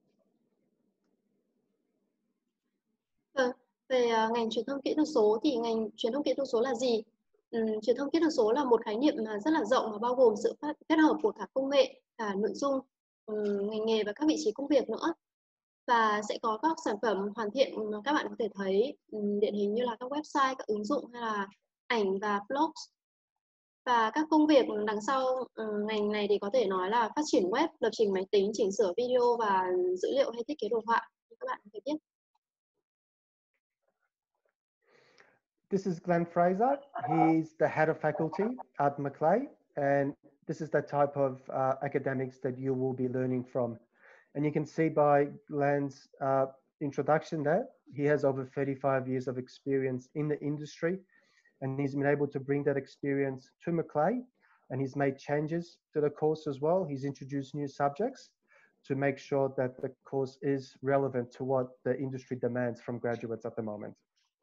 A: Vâng, về uh, ngành truyền thông kỹ thuật số thì ngành truyền thông kỹ thuật số là gì? Um, truyền thông kỹ thuật số là một khái niệm mà rất là rộng và bao gồm sự phát, kết hợp của cả công nghệ, cả nội dung, um, ngành nghề và các vị trí công việc nữa. Và sẽ có các sản phẩm hoàn thiện mà các bạn có thể thấy um, điển hình như là các website, các ứng dụng hay là ảnh và blogs. Và các công việc đằng sau um, ngành này thì có thể nói là phát triển web, lập trình máy tính, chỉnh sửa video và dữ liệu hay thiết kế đồ họa như các bạn có thể biết.
C: This is Glenn Fraser. He's the head of faculty at Maclay, and this is the type of uh, academics that you will be learning from. And you can see by Glenn's uh, introduction there, he has over thirty-five years of experience in the industry, and he's been able to bring that experience to Maclay, and he's made changes to the course as well. He's introduced new subjects to make sure that the course is relevant to what the industry demands from graduates at the moment.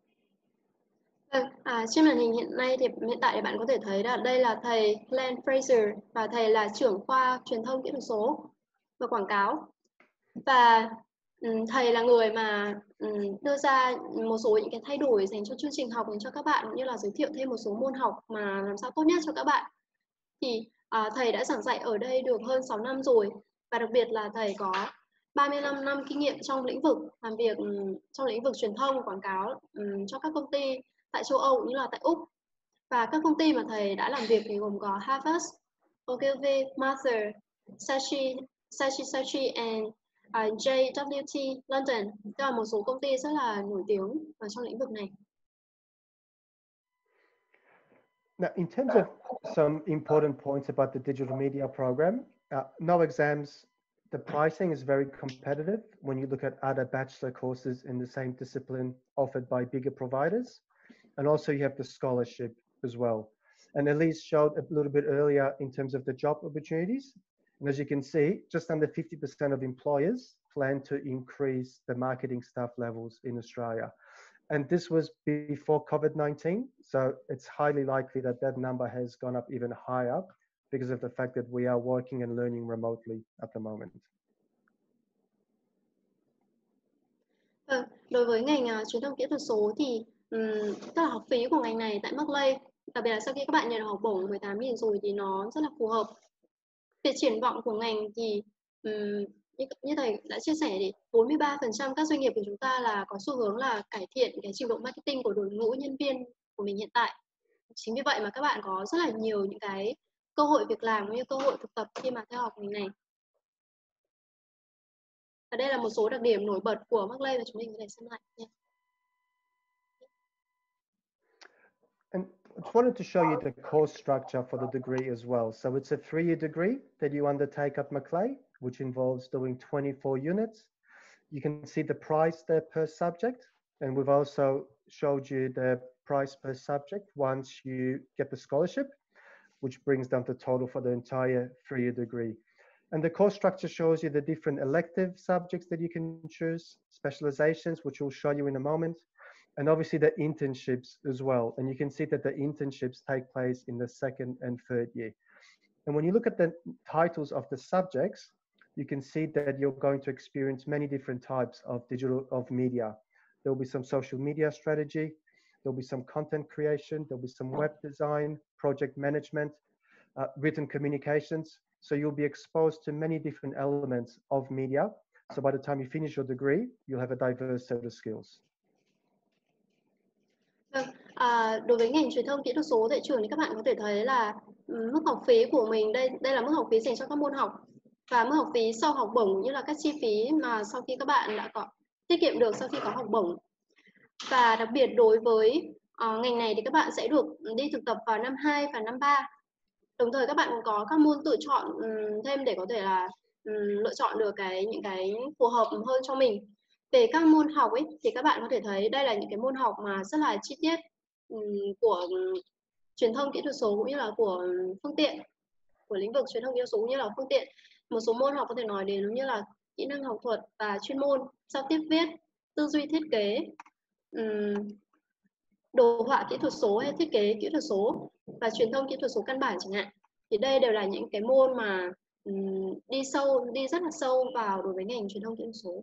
A: À, trên màn hình hiện nay thì hiện tại thì bạn có thể thấy là đây là thầy Glenn Fraser và thầy là trưởng khoa truyền thông kỹ thuật số và quảng cáo. Và um, thầy là người mà um, đưa ra một số những cái thay đổi dành cho chương trình học dành cho các bạn, cũng như là giới thiệu thêm một số môn học mà làm sao tốt nhất cho các bạn. Thì uh, thầy đã giảng dạy ở đây được hơn sáu năm rồi, và đặc biệt là thầy có ba mươi lăm năm kinh nghiệm trong lĩnh vực làm việc um, trong lĩnh vực truyền thông quảng cáo um, cho các công ty tại châu Âu cũng như là tại Úc. Và các công ty mà thầy đã làm việc thì gồm có Harvard, Ogilvy, Mather, Saatchi, Saatchi Saatchi and uh, J W T London. Đó là một số công ty rất là nổi tiếng ở trong lĩnh vực này.
C: Now, in terms of some important points about the digital media program, uh, no exams. The pricing is very competitive when you look at other bachelor courses in the same discipline offered by bigger providers. And also you have the scholarship as well. And Elise showed a little bit earlier in terms of the job opportunities. And as you can see, just under fifty percent of employers plan to increase the marketing staff levels in Australia. And this was before COVID nineteen. So it's highly likely that that number has gone up even higher because of the fact that we are working and learning remotely at the moment.
A: Ừ, đối với ngành uh, truyền thông kỹ thuật số thì um, tức là học phí của ngành này tại Maclay, đặc biệt là sau khi các bạn nhận được học bổng mười tám nghìn rồi thì nó rất là phù hợp. Về triển vọng của ngành thì um, như, như thầy đã chia sẻ thì bốn mươi ba phần trăm các doanh nghiệp của chúng ta là có xu hướng là cải thiện cái trình độ marketing của đội ngũ nhân viên của mình hiện tại. Chính vì vậy mà các bạn có rất là nhiều những cái cơ hội việc làm cũng như cơ hội thực tập khi mà theo học ngành này. Và đây là một số đặc điểm nổi bật của Maclay và chúng mình có thể xem lại nha.
C: And I just wanted to show you the course structure for the degree as well. So it's a three-year degree that you undertake at Maclay, which involves doing twenty-four units. You can see the price there per subject, and we've also showed you the price per subject once you get the scholarship, which brings down the total for the entire three-year degree. And the course structure shows you the different elective subjects that you can choose, specializations, which we'll show you in a moment, and obviously the internships as well. And you can see that the internships take place in the second and third year. And when you look at the titles of the subjects, you can see that you're going to experience many different types of digital, of media. There'll be some social media strategy, there'll be some content creation, there'll be some web design, project management, uh, written communications. So you'll be exposed to many different elements of media. So by the time you finish your degree, you'll have a diverse set of skills.
A: Vâng, à, đối với ngành truyền thông kỹ thuật số tại trường thì các bạn có thể thấy là um, mức học phí của mình đây đây là mức học phí dành cho các môn học, và mức học phí sau học bổng cũng như là các chi phí mà sau khi các bạn đã có tiết kiệm được sau khi có học bổng. Và đặc biệt đối với uh, ngành này thì các bạn sẽ được đi thực tập vào năm hai và năm ba. Đồng thời các bạn có các môn tự chọn um, thêm để có thể là um, lựa chọn được cái những cái phù hợp hơn cho mình. Về các môn học ấy thì các bạn có thể thấy đây là những cái môn học mà rất là chi tiết um, của um, truyền thông kỹ thuật số cũng như là của um, phương tiện, của lĩnh vực truyền thông kỹ thuật số cũng như là phương tiện. Một số môn học có thể nói đến giống như là kỹ năng học thuật và chuyên môn, giao tiếp viết, tư duy thiết kế, um, đồ họa kỹ thuật số hay thiết kế kỹ thuật số và truyền thông kỹ thuật số căn bản chẳng hạn. Thì đây đều là những cái môn mà um, đi sâu, đi rất là sâu vào đối với ngành truyền thông kỹ thuật số.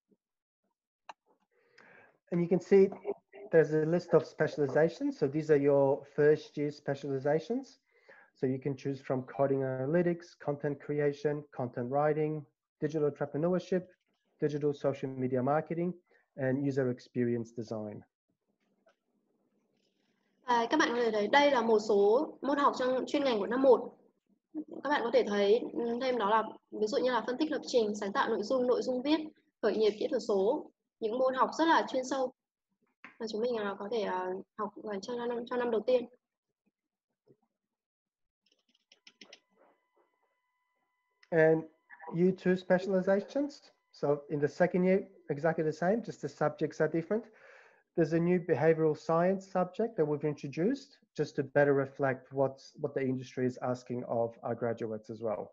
C: And you can see there's a list of specializations. So these are your first year specializations. So you can choose from coding analytics, content creation, content writing, digital entrepreneurship, digital social media marketing, and user experience design.
A: À, các bạn có thể thấy đây là một số môn học trong chuyên ngành của năm một. Các bạn có thể thấy thêm đó là ví dụ như là phân tích lập trình, sáng tạo nội dung, nội dung viết, khởi nghiệp kỹ thuật số, những môn học rất là chuyên sâu mà chúng mình có thể học cho năm cho năm đầu tiên.
C: And you two specializations. So in the second year, exactly the same, just the subjects are different. There's a new behavioral science subject that we've introduced just to better reflect what's, what the industry is asking of our graduates as well.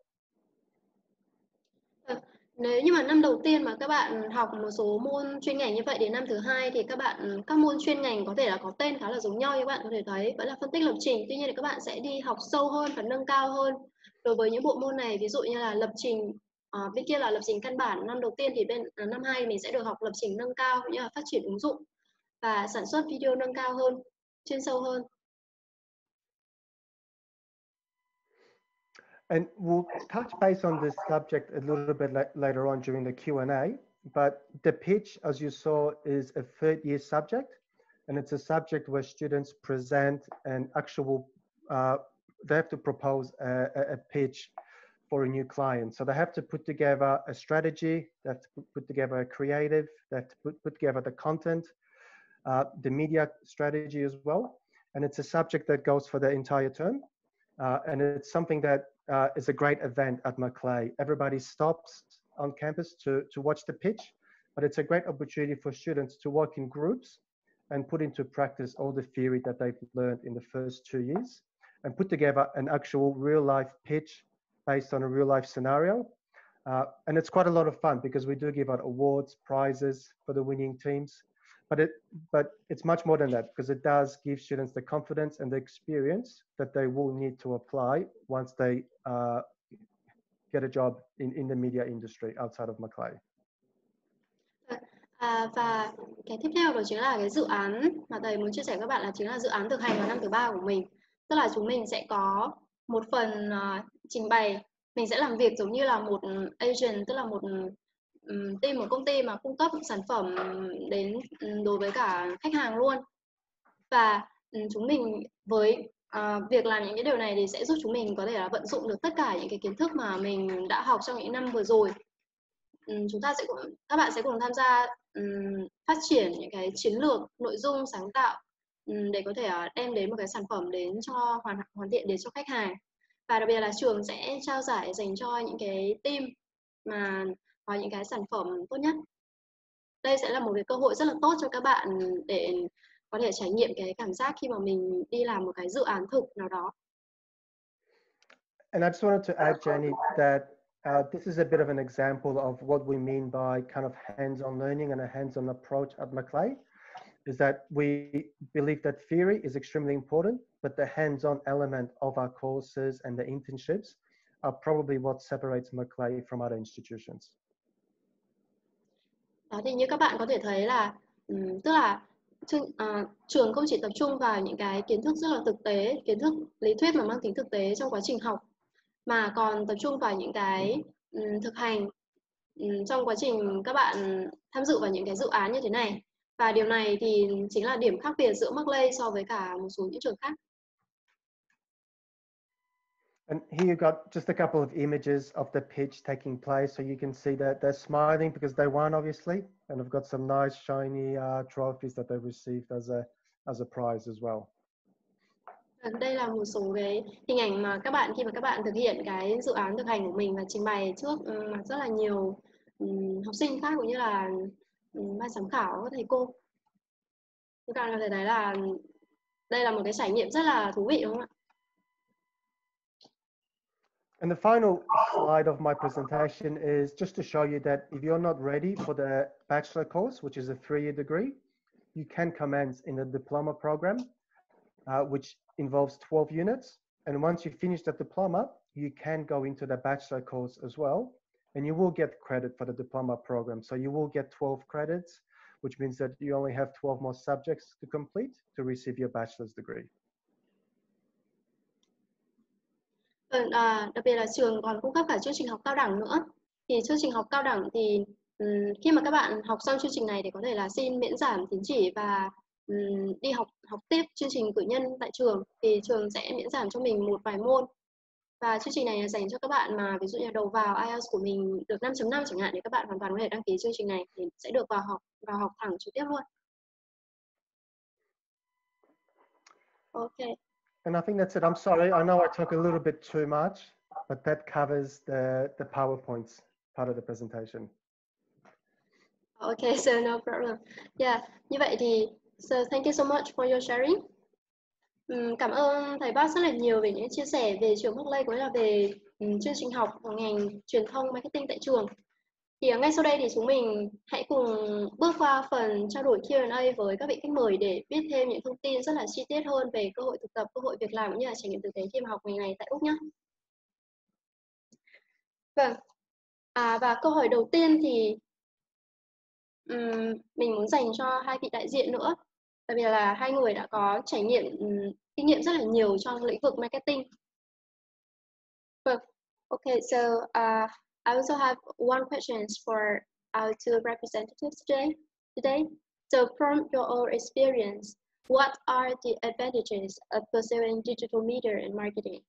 A: Nếu như mà năm đầu tiên mà các bạn học một số môn chuyên ngành như vậy, đến năm thứ hai thì các bạn các môn chuyên ngành có thể là có tên khá là giống nhau, như các bạn có thể thấy vẫn là phân tích lập trình. Tuy nhiên thì các bạn sẽ đi học sâu hơn và nâng cao hơn đối với những bộ môn này. Ví dụ như là lập trình, à, bên kia là lập trình căn bản năm đầu tiên, thì bên à, năm hai mình sẽ được học lập trình nâng cao cũng như là phát triển ứng dụng và sản xuất video nâng cao hơn, chuyên sâu hơn.
C: And we'll touch base on this subject a little bit later on during the Q and A, but the pitch, as you saw, is a third year subject, and it's a subject where students present an actual, uh, they have to propose a, a pitch for a new client. So they have to put together a strategy, they have to put together a creative, they have to put, put together the content, uh, the media strategy as well. And it's a subject that goes for the entire term. Uh, and it's something that uh, is a great event at Maclay. Everybody stops on campus to, to watch the pitch, but it's a great opportunity for students to work in groups and put into practice all the theory that they've learned in the first two years and put together an actual real life pitch based on a real life scenario. Uh, and it's quite a lot of fun because we do give out awards, prizes for the winning teams. But it, but it's much more than that, because it does give students the confidence and the experience that they will need to apply once they uh, get a job in, in the media industry outside of Maclay.
A: À, và cái tiếp theo đó chính là cái dự án mà thầy muốn chia sẻ với các bạn, là chính là dự án thực hành vào năm thứ ba của mình. Tức là chúng mình sẽ có một phần uh, trình bày, mình sẽ làm việc giống như là một agent, tức là một um, team, một công ty mà cung cấp sản phẩm đến um, đối với cả khách hàng luôn. Và um, chúng mình với uh, việc làm những cái điều này thì sẽ giúp chúng mình có thể là vận dụng được tất cả những cái kiến thức mà mình đã học trong những năm vừa rồi. Um, chúng ta sẽ cùng, các bạn sẽ cùng tham gia um, phát triển những cái chiến lược, nội dung sáng tạo um, để có thể uh, đem đến một cái sản phẩm đến cho hoàn hoàn thiện đến cho khách hàng. Và đặc biệt là trường sẽ trao giải dành cho những cái team mà có những cái sản phẩm tốt nhất. Đây sẽ là một cái cơ hội rất là tốt cho các bạn để có thể trải nghiệm cái cảm giác khi mà mình đi làm một cái dự án thực nào đó.
C: And I just wanted to add, Jenny, that uh, this is a bit of an example of what we mean by kind of hands-on learning and a hands-on approach at Maclay, is that we believe that theory is extremely important, but the hands-on element of our courses and the internships are probably what separates Maclay from other institutions.
A: Đó thì như các bạn có thể thấy là um, tức là chương, uh, trường không chỉ tập trung vào những cái kiến thức rất là thực tế, kiến thức lý thuyết mà mang tính thực tế trong quá trình học, mà còn tập trung vào những cái um, thực hành um, trong quá trình các bạn tham dự vào những cái dự án như thế này. Và điều này thì chính là điểm khác biệt giữa Maclay so với cả một số những trường khác.
C: And here you got just a couple of images of the pitch taking place, so you can see that they're smiling because they won, obviously, and they've got some nice shiny uh, trophies that they've received as a as a prize as well.
A: Đây là một số cái hình ảnh mà các bạn khi mà các bạn thực hiện cái dự án thực hành của mình và trình bày trước mặt rất là nhiều um, học sinh khác cũng như là um, ban giám khảo, các thầy cô. Các bạn có thể thấy là đây là một cái trải nghiệm rất là thú vị, đúng không ạ?
C: And the final slide of my presentation is just to show you that if you're not ready for the bachelor course, which is a three-year degree, you can commence in the diploma program, uh, which involves twelve units. And once you finish the diploma, you can go into the bachelor course as well, and you will get credit for the diploma program. So you will get twelve credits, which means that you only have twelve more subjects to complete to receive your bachelor's degree.
A: À, đặc biệt là trường còn cung cấp cả chương trình học cao đẳng nữa. Thì chương trình học cao đẳng thì um, khi mà các bạn học xong chương trình này thì có thể là xin miễn giảm tín chỉ và um, đi học học tiếp chương trình cử nhân tại trường, thì trường sẽ miễn giảm cho mình một vài môn. Và chương trình này là dành cho các bạn mà ví dụ như đầu vào ai eo của mình được năm chấm năm chẳng hạn, thì các bạn hoàn toàn có thể đăng ký chương trình này thì sẽ được vào học vào học thẳng trực tiếp luôn. Okay.
C: And I think that's it. I'm sorry, I know I talk a little bit too much, but that covers the, the PowerPoints part of the presentation.
A: Okay, so no problem. Yeah, như vậy thì, so thank you so much for your sharing. Um, cảm ơn thầy Park rất là nhiều về những chia sẻ về trường Maclay cũng như là về um, chương trình học của ngành truyền thông marketing tại trường. Thì ngay sau đây thì chúng mình hãy cùng bước qua phần trao đổi Q and A với các vị khách mời để biết thêm những thông tin rất là chi tiết hơn về cơ hội thực tập, cơ hội việc làm cũng như là trải nghiệm thực tế khi mà học ngành này tại Úc nhé. Vâng, à, và câu hỏi đầu tiên thì um, mình muốn dành cho hai vị đại diện nữa, tại vì là hai người đã có trải nghiệm, um, kinh nghiệm rất là nhiều trong lĩnh vực marketing. Vâng, okay, so uh, I also have one question for our two representatives today. Today, so from your own experience, what are the advantages of pursuing digital media and marketing?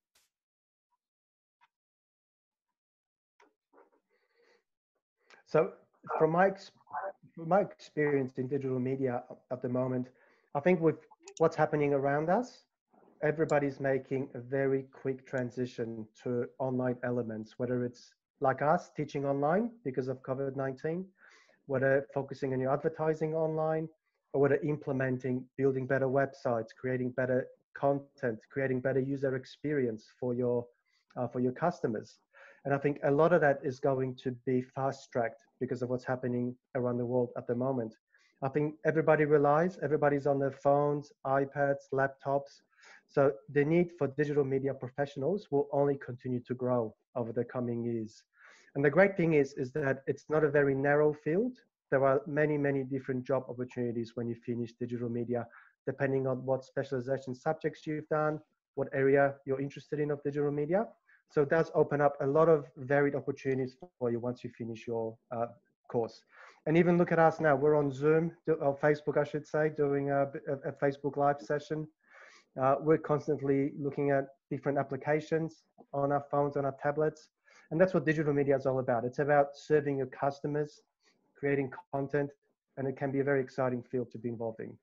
C: So, from my from my experience in digital media at the moment, I think with what's happening around us, everybody's making a very quick transition to online elements, whether it's like us teaching online because of COVID nineteen, whether focusing on your advertising online, or whether implementing, building better websites, creating better content, creating better user experience for your, uh, for your customers. And I think a lot of that is going to be fast-tracked because of what's happening around the world at the moment. I think everybody relies, everybody's on their phones, iPads, laptops. So the need for digital media professionals will only continue to grow over the coming years. And the great thing is, is that it's not a very narrow field. There are many, many different job opportunities when you finish digital media, depending on what specialization subjects you've done, what area you're interested in of digital media. So it does open up a lot of varied opportunities for you once you finish your uh, course. And even look at us now, we're on Zoom, or Facebook, I should say, doing a, a, a Facebook live session. Uh, we're constantly looking at different applications on our phones, on our tablets. And that's what digital media is all about. It's about serving your customers, creating content, and it can be a very exciting field to be involved in.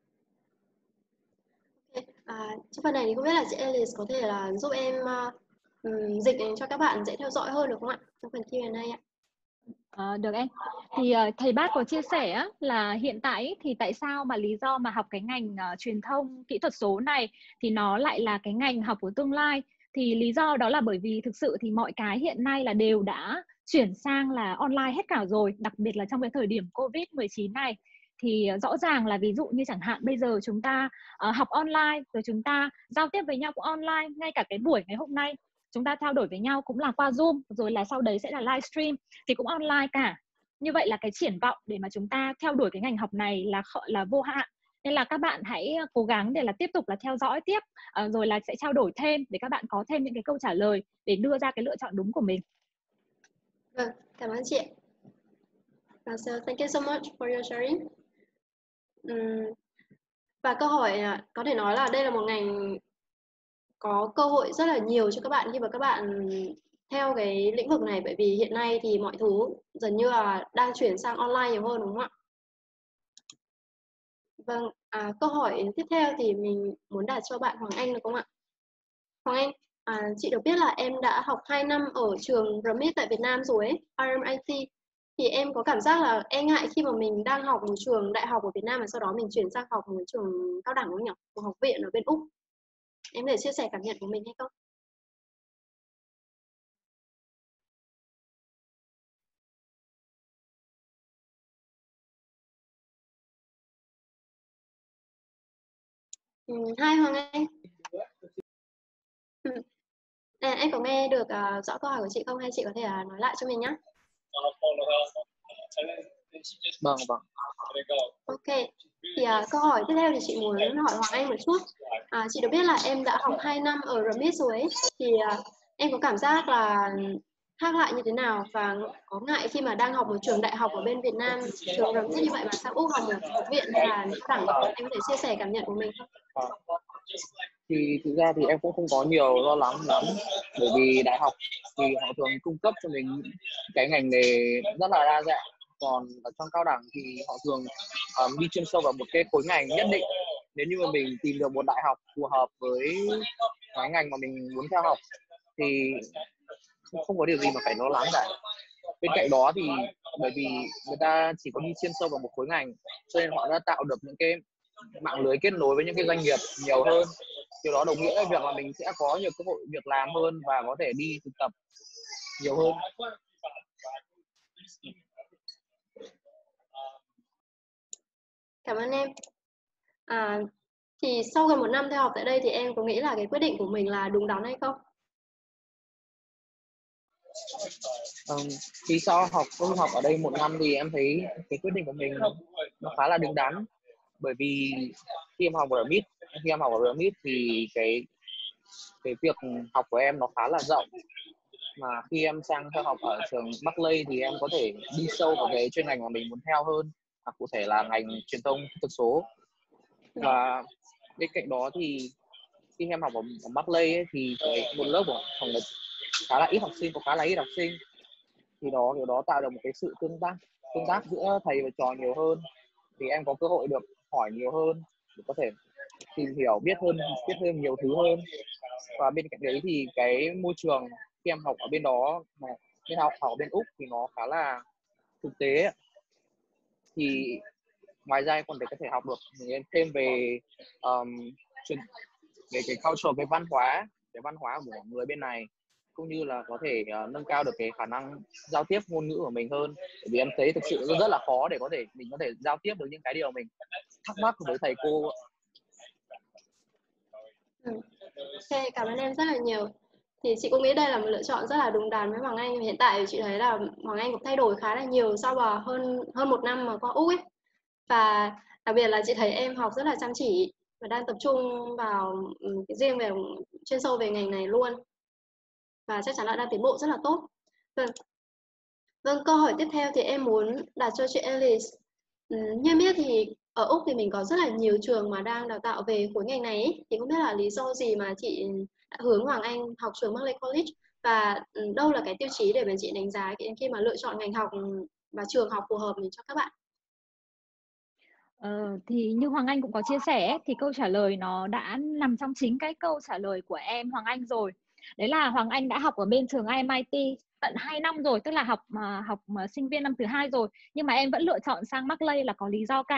A: Okay. À, trong phần này thì không biết là chị Alice có thể là giúp em uh, um, dịch cho các bạn dễ theo dõi hơn được không ạ? Trong phần Q and A ạ.
B: À, được em. Thì uh, thầy Park có chia sẻ á, là hiện tại ý, thì tại sao mà lý do mà học cái ngành uh, truyền thông kỹ thuật số này thì nó lại là cái ngành học của tương lai. Thì lý do đó là bởi vì thực sự thì mọi cái hiện nay là đều đã chuyển sang là online hết cả rồi, đặc biệt là trong cái thời điểm Covid mười chín này. Thì rõ ràng là ví dụ như chẳng hạn bây giờ chúng ta uh, học online, rồi chúng ta giao tiếp với nhau cũng online, ngay cả cái buổi ngày hôm nay chúng ta trao đổi với nhau cũng là qua Zoom, rồi là sau đấy sẽ là livestream thì cũng online cả. Như vậy là cái triển vọng để mà chúng ta theo đuổi cái ngành học này là là vô hạn. Nên là các bạn hãy cố gắng để là tiếp tục là theo dõi tiếp, uh, rồi là sẽ trao đổi thêm để các bạn có thêm những cái câu trả lời để đưa ra cái lựa chọn đúng của mình.
A: Vâng, cảm ơn chị. Uh, so thank you so much for your sharing. Um, và câu hỏi có thể nói là đây là một ngành có cơ hội rất là nhiều cho các bạn khi mà các bạn theo cái lĩnh vực này, bởi vì hiện nay thì mọi thứ dần như là đang chuyển sang online nhiều hơn, đúng không ạ? Vâng, à, câu hỏi tiếp theo thì mình muốn đặt cho bạn Hoàng Anh được không ạ? Hoàng Anh, à, chị được biết là em đã học hai năm ở trường rờ em i tê tại Việt Nam rồi ấy, rờ em i tê. Thì em có cảm giác là e ngại khi mà mình đang học một trường đại học ở Việt Nam và sau đó mình chuyển sang học một trường cao đẳng không nhỉ? Một học viện ở bên Úc. Em có thể chia sẻ cảm nhận của mình hay không? Ừ, hai Hoàng Anh. Ừ. À, em có nghe được uh, rõ câu hỏi của chị không, hay chị có thể uh, nói lại cho mình nhé?
D: Vâng, vâng.
A: Ok. Thì uh, câu hỏi tiếp theo thì chị muốn hỏi Hoàng Anh một chút. À, chị được biết là em đã học hai năm ở rờ em i tê rồi ấy. Thì uh, em có cảm giác là khác lại như thế nào, và có ngại khi mà đang học một trường đại học ở bên Việt Nam, trường rờ em i tê như vậy mà sang Úc học một học viện hay là cao đẳng, em có thể chia sẻ cảm nhận của mình không?
D: Thì thực ra thì em cũng không có nhiều lo lắng lắm, bởi vì đại học thì họ thường cung cấp cho mình cái ngành nghề rất là đa dạng, còn ở trong cao đẳng thì họ thường um, đi chuyên sâu vào một cái khối ngành nhất định. Nếu như mà mình tìm được một đại học phù hợp với cái ngành mà mình muốn theo học thì không có điều gì mà phải lo lắng cả. Bên cạnh đó thì bởi vì người ta chỉ có đi chuyên sâu vào một khối ngành, cho nên họ đã tạo được những cái mạng lưới kết nối với những cái doanh nghiệp nhiều hơn. Điều đó đồng nghĩa với việc là mình sẽ có nhiều cơ hội việc làm hơn và có thể đi thực tập nhiều hơn.
A: Cảm ơn em. À, thì sau gần một năm theo học tại đây thì em có nghĩ là cái quyết định của mình là đúng đắn hay không?
D: Um, thì sau học công học ở đây một năm thì em thấy cái quyết định của mình nó khá là đúng đắn, bởi vì khi em học ở rờ em i tê khi em học ở rờ em i tê thì cái cái việc học của em nó khá là rộng, mà khi em sang theo học ở trường Barclays thì em có thể đi sâu vào cái chuyên ngành mà mình muốn theo hơn, à, cụ thể là ngành truyền thông kỹ thuật số. Và bên cạnh đó thì khi em học ở, ở Barclays ấy, thì cái một lớp của phòng là khá là ít học sinh, có khá là ít học sinh, thì đó điều đó tạo được một cái sự tương tác tương tác giữa thầy và trò nhiều hơn, thì em có cơ hội được hỏi nhiều hơn để có thể tìm hiểu biết hơn biết thêm nhiều thứ hơn. Và bên cạnh đấy thì cái môi trường khi em học ở bên đó, mà bên học học ở bên Úc thì nó khá là thực tế, thì ngoài ra còn để có thể học được thêm về um, về cái culture, cái văn hóa cái văn hóa của người bên này, cũng như là có thể uh, nâng cao được cái khả năng giao tiếp ngôn ngữ của mình hơn, bởi vì em thấy thực sự rất là khó để có thể mình có thể giao tiếp được những cái điều mình thắc mắc với thầy cô.
A: Ừ. Ok, cảm ơn em rất là nhiều. Thì chị cũng nghĩ đây là một lựa chọn rất là đúng đắn với Hoàng Anh. Hiện tại chị thấy là Hoàng Anh cũng thay đổi khá là nhiều sau vào hơn hơn một năm mà qua Úc ấy. Và đặc biệt là chị thấy em học rất là chăm chỉ và đang tập trung vào cái riêng về chuyên sâu về ngành này luôn. Và chắc chắn là đang tiến bộ rất là tốt. Vâng. Vâng, câu hỏi tiếp theo thì em muốn đặt cho chị Alice. Ừ, như biết thì ở Úc thì mình có rất là nhiều trường mà đang đào tạo về khối ngành này ấy. Thì không biết là lý do gì mà chị đã hướng Hoàng Anh học trường Barclays College, và đâu là cái tiêu chí để mà chị đánh giá khi mà lựa chọn ngành học và trường học phù hợp cho các bạn?
B: Ờ, thì như Hoàng Anh cũng có chia sẻ thì câu trả lời nó đã nằm trong chính cái câu trả lời của em Hoàng Anh rồi. Đấy là Hoàng Anh đã học ở bên trường i em i tê tận hai năm rồi, tức là học mà học mà sinh viên năm thứ hai rồi, nhưng mà em vẫn lựa chọn sang Barclays là có lý do cả.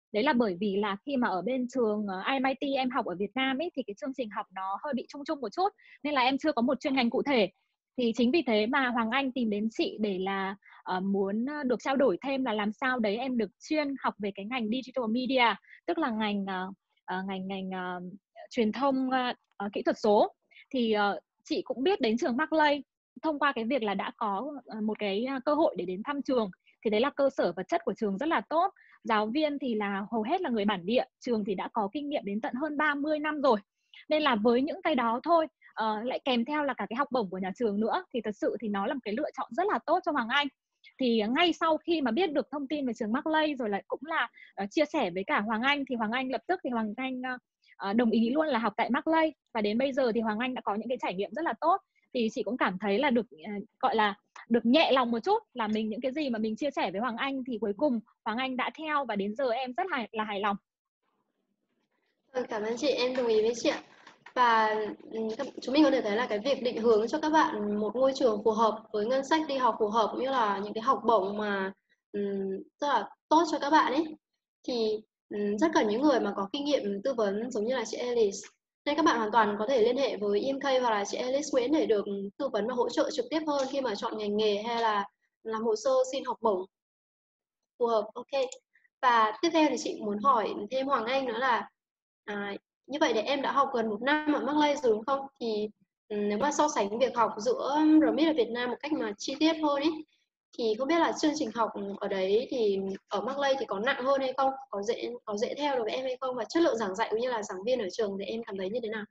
B: Đấy là bởi vì là khi mà ở bên trường uh, i em i ti em học ở Việt Nam ấy thì cái chương trình học nó hơi bị chung chung một chút, nên là em chưa có một chuyên ngành cụ thể. Thì chính vì thế mà Hoàng Anh tìm đến chị để là uh, muốn được trao đổi thêm là làm sao đấy em được chuyên học về cái ngành digital media, tức là ngành uh, uh, ngành ngành uh, truyền thông uh, uh, kỹ thuật số. Thì uh, chị cũng biết đến trường Barclays thông qua cái việc là đã có uh, một cái cơ hội để đến thăm trường. Thì đấy là cơ sở vật chất của trường rất là tốt, giáo viên thì là hầu hết là người bản địa, trường thì đã có kinh nghiệm đến tận hơn ba mươi năm rồi. Nên là với những cái đó thôi, uh, lại kèm theo là cả cái học bổng của nhà trường nữa, thì thật sự thì nó là một cái lựa chọn rất là tốt cho Hoàng Anh. Thì ngay sau khi mà biết được thông tin về trường Barclays rồi lại cũng là uh, chia sẻ với cả Hoàng Anh, thì Hoàng Anh lập tức thì Hoàng Anh uh, đồng ý luôn là học tại Barclays. Và đến bây giờ thì Hoàng Anh đã có những cái trải nghiệm rất là tốt. Thì chị cũng cảm thấy là được uh, gọi là được nhẹ lòng một chút, là mình những cái gì mà mình chia sẻ với Hoàng Anh thì cuối cùng Hoàng Anh đã theo, và đến giờ em rất hài, là hài lòng.
A: Cảm ơn chị, em đồng ý với chị ạ. Và chúng mình có thể thấy là cái việc định hướng cho các bạn một ngôi trường phù hợp với ngân sách đi học phù hợp, cũng như là những cái học bổng mà um, rất là tốt cho các bạn ấy, thì um, rất cần những người mà có kinh nghiệm tư vấn giống như là chị Alice. Nên các bạn hoàn toàn có thể liên hệ với i em ca hoặc là chị Alice Nguyễn để được tư vấn và hỗ trợ trực tiếp hơn khi mà chọn ngành nghề hay là làm hồ sơ xin học bổng phù hợp. Ok. Và tiếp theo thì chị muốn hỏi thêm Hoàng Anh nữa là à, như vậy để em đã học gần một năm ở Barclays rồi đúng không? Thì nếu mà so sánh việc học giữa rờ em i tê ở Việt Nam một cách mà chi tiết hơn ấy, thì không biết là chương trình học ở đấy thì ở Barclays thì có nặng hơn hay không? Có dễ có dễ theo được với em hay không? Và chất lượng giảng dạy cũng như là giảng viên ở trường thì em cảm thấy như thế nào?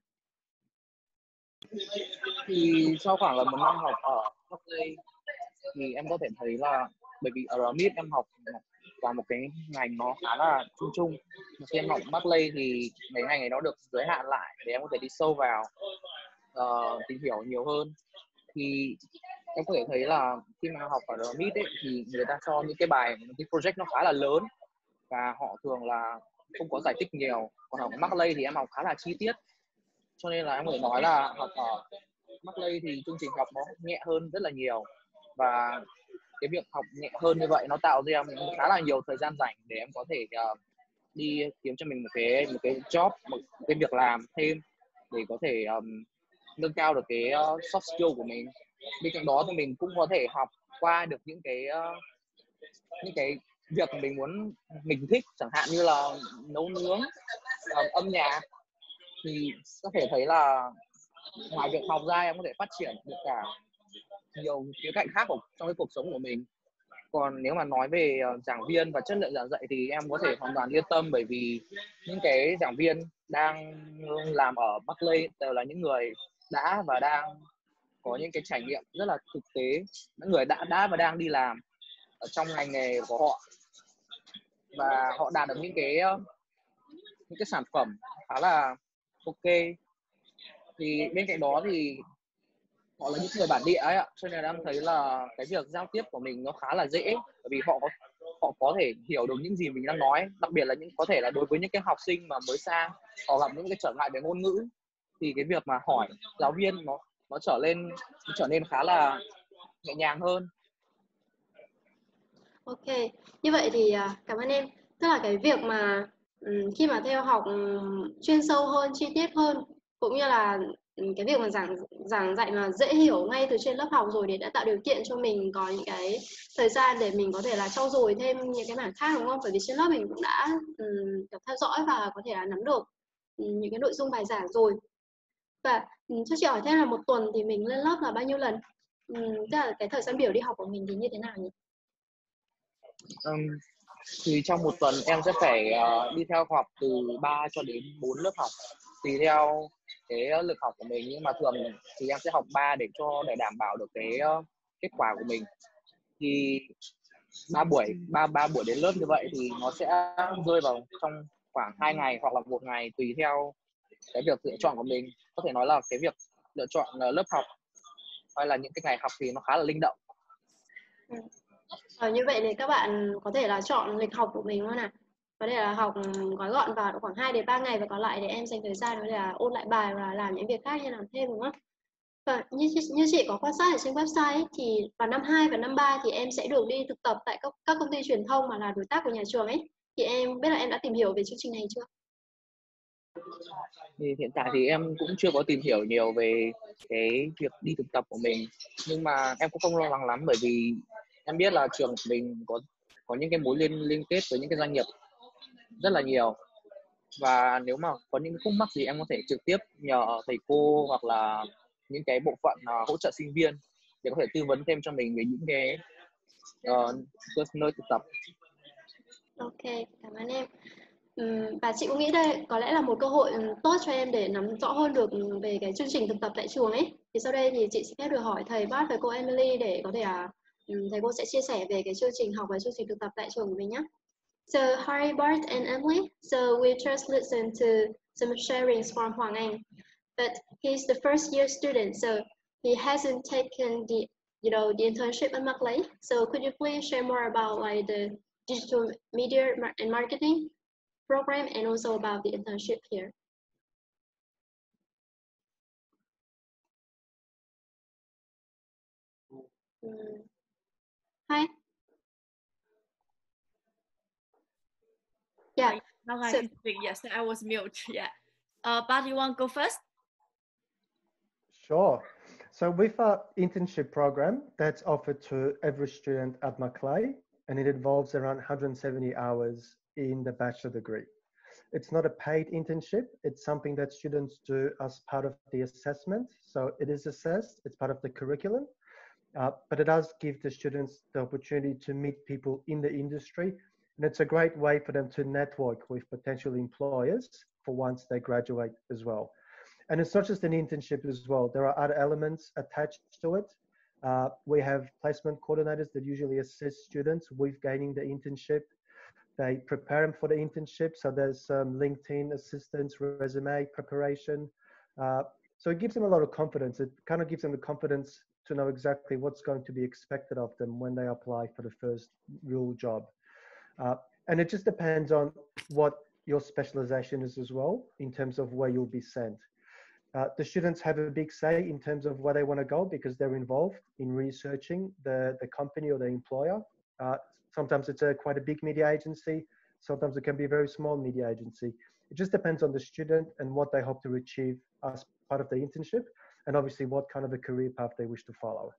D: Thì sau khoảng là một năm học ở Barclays thì em có thể thấy là bởi vì ở rờ em i tê em học và một cái ngành nó khá là chung chung. Khi em học Barclays thì mấy ngành này nó được giới hạn lại để em có thể đi sâu vào uh, tìm hiểu nhiều hơn. Thì em có thể thấy là khi mà học ở rờ em i tê ấy, thì người ta cho những cái bài, những cái project nó khá là lớn và họ thường là không có giải thích nhiều. Còn ở Barclays thì em học khá là chi tiết, cho nên là em có thể nói là học ở Barclays thì chương trình học nó nhẹ hơn rất là nhiều. Và cái việc học nhẹ hơn như vậy nó tạo ra em khá là nhiều thời gian rảnh để em có thể uh, đi kiếm cho mình một cái một cái job, một, một cái việc làm thêm để có thể um, nâng cao được cái uh, soft skill của mình. Bên cạnh đó thì mình cũng có thể học qua được những cái uh, những cái việc mình muốn mình thích, chẳng hạn như là nấu nướng, um, âm nhạc. Thì có thể thấy là ngoài việc học ra em có thể phát triển được cả nhiều khía cạnh khác của, trong cái cuộc sống của mình. Còn nếu mà nói về uh, giảng viên và chất lượng giảng dạy thì em có thể hoàn toàn yên tâm, bởi vì những cái giảng viên đang làm ở Barclays đều là những người đã và đang có những cái trải nghiệm rất là thực tế, những người đã đã và đang đi làm ở trong ngành nghề của họ và họ đạt được những cái uh, những cái sản phẩm khá là ok. Thì bên cạnh đó thì họ là những người bản địa ấy ạ, cho nên em thấy là cái việc giao tiếp của mình nó khá là dễ, bởi vì họ có họ có thể hiểu được những gì mình đang nói. Đặc biệt là những có thể là đối với những cái học sinh mà mới sang, họ gặp những cái trở ngại về ngôn ngữ, thì cái việc mà hỏi giáo viên nó nó trở lên nó trở nên khá là nhẹ nhàng hơn.
A: Ok, như vậy thì cảm ơn em. Tức là cái việc mà khi mà theo học chuyên sâu hơn, chi tiết hơn, cũng như là cái việc mà giảng giảng dạy mà dễ hiểu ngay từ trên lớp học rồi, để đã tạo điều kiện cho mình có những cái thời gian để mình có thể là trau dồi thêm những cái mảng khác, đúng không? Bởi vì trên lớp mình cũng đã um, theo dõi và có thể là nắm được um, những cái nội dung bài giảng rồi. Và um, cho chị hỏi thêm là một tuần thì mình lên lớp là bao nhiêu lần? Um, tức là cái thời gian biểu đi học của mình thì như thế nào nhỉ?
D: Um, thì trong một tuần em sẽ phải uh, đi theo học từ ba cho đến bốn lớp học, tùy theo cái lực học của mình, nhưng mà thường thì em sẽ học ba để cho để đảm bảo được cái uh, kết quả của mình. Thì ba buổi ba ba buổi đến lớp như vậy thì nó sẽ rơi vào trong khoảng hai ngày hoặc là một ngày, tùy theo cái việc lựa chọn của mình. Có thể nói là cái việc lựa chọn lớp học hay là những cái ngày học thì nó khá là linh động.
A: Ừ. À, như vậy thì các bạn có thể là chọn lịch học của mình luôn à? Có thể là học gói gọn vào khoảng hai đến ba ngày, và còn lại để em dành thời gian để là ôn lại bài và làm những việc khác như làm thêm, đúng không? Và như, như chị có quan sát ở trên website ấy, thì vào năm hai và năm ba thì em sẽ được đi thực tập tại các, các công ty truyền thông mà là đối tác của nhà trường ấy. Thì em biết là em đã tìm hiểu về chương trình này chưa?
D: Thì hiện tại thì em cũng chưa có tìm hiểu nhiều về cái việc đi thực tập của mình, nhưng mà em cũng không lo lắng lắm, bởi vì em biết là trường của mình có có những cái mối liên liên kết với những cái doanh nghiệp rất là nhiều, và nếu mà có những khúc mắc gì em có thể trực tiếp nhờ thầy cô hoặc là những cái bộ phận uh, hỗ trợ sinh viên để có thể tư vấn thêm cho mình về những cái uh, nơi thực tập.
A: Ok, cảm ơn em. Ừm, và chị cũng nghĩ đây có lẽ là một cơ hội tốt cho em để nắm rõ hơn được về cái chương trình thực tập tại trường ấy. Thì sau đây thì chị sẽ phép được hỏi thầy Bart và cô Emily để có thể à, thầy cô sẽ chia sẻ về cái chương trình học và chương trình thực tập tại trường của mình nhé. So, hi Bart and Emily. So we just listened to some sharings from Hoàng Anh, but he's the first year student, so he hasn't taken the you know the internship at Maclay. So could you please share more about like the digital media and marketing program and also about the internship here? Mm. Hi. Yeah.
E: Now I
A: So,
E: can speak. Yes, I was mute. Yeah. Uh, but you want to go first?
C: Sure. So with our internship program that's offered to every student at Maclay, and it involves around one hundred seventy hours in the bachelor degree. It's not a paid internship. It's something that students do as part of the assessment. So it is assessed, it's part of the curriculum, uh, but it does give the students the opportunity to meet people in the industry. And it's a great way for them to network with potential employers for once they graduate as well. And it's not just an internship as well. There are other elements attached to it. Uh, we have placement coordinators that usually assist students with gaining the internship. They prepare them for the internship. So there's some LinkedIn assistance, resume preparation. Uh, so it gives them a lot of confidence. It kind of gives them the confidence to know exactly what's going to be expected of them when they apply for the first real job. Uh, and it just depends on what your specialization is as well in terms of where you'll be sent. Uh, the students have a big say in terms of where they want to go because they're involved in researching the, the company or the employer. Uh, sometimes it's a quite a big media agency. Sometimes it can be a very small media agency. It just depends on the student and what they hope to achieve as part of the internship, and obviously what kind of a career path they wish to follow.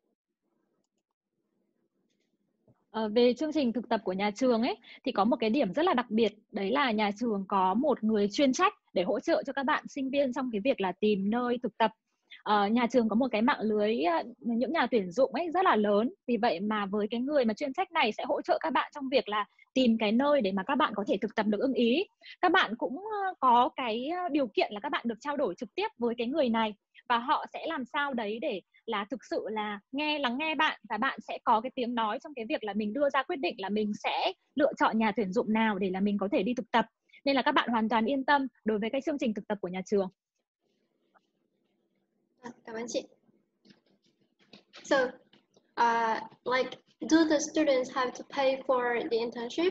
B: Ờ, về chương trình thực tập của nhà trường ấy thì có một cái điểm rất là đặc biệt, đấy là nhà trường có một người chuyên trách để hỗ trợ cho các bạn sinh viên trong cái việc là tìm nơi thực tập. Ờ, nhà trường có một cái mạng lưới những nhà tuyển dụng ấy rất là lớn, vì vậy mà với cái người mà chuyên trách này sẽ hỗ trợ các bạn trong việc là tìm cái nơi để mà các bạn có thể thực tập được ưng ý. Các bạn cũng có cái điều kiện là các bạn được trao đổi trực tiếp với cái người này, và họ sẽ làm sao đấy để là thực sự là nghe lắng nghe bạn, và bạn sẽ có cái tiếng nói trong cái việc là mình đưa ra quyết định là mình sẽ lựa chọn nhà tuyển dụng nào để là mình có thể đi thực tập. Nên là các bạn hoàn toàn yên tâm đối với cái chương trình thực tập của nhà trường.
A: Cảm ơn chị. So, uh, like, do the students have to pay for the internship?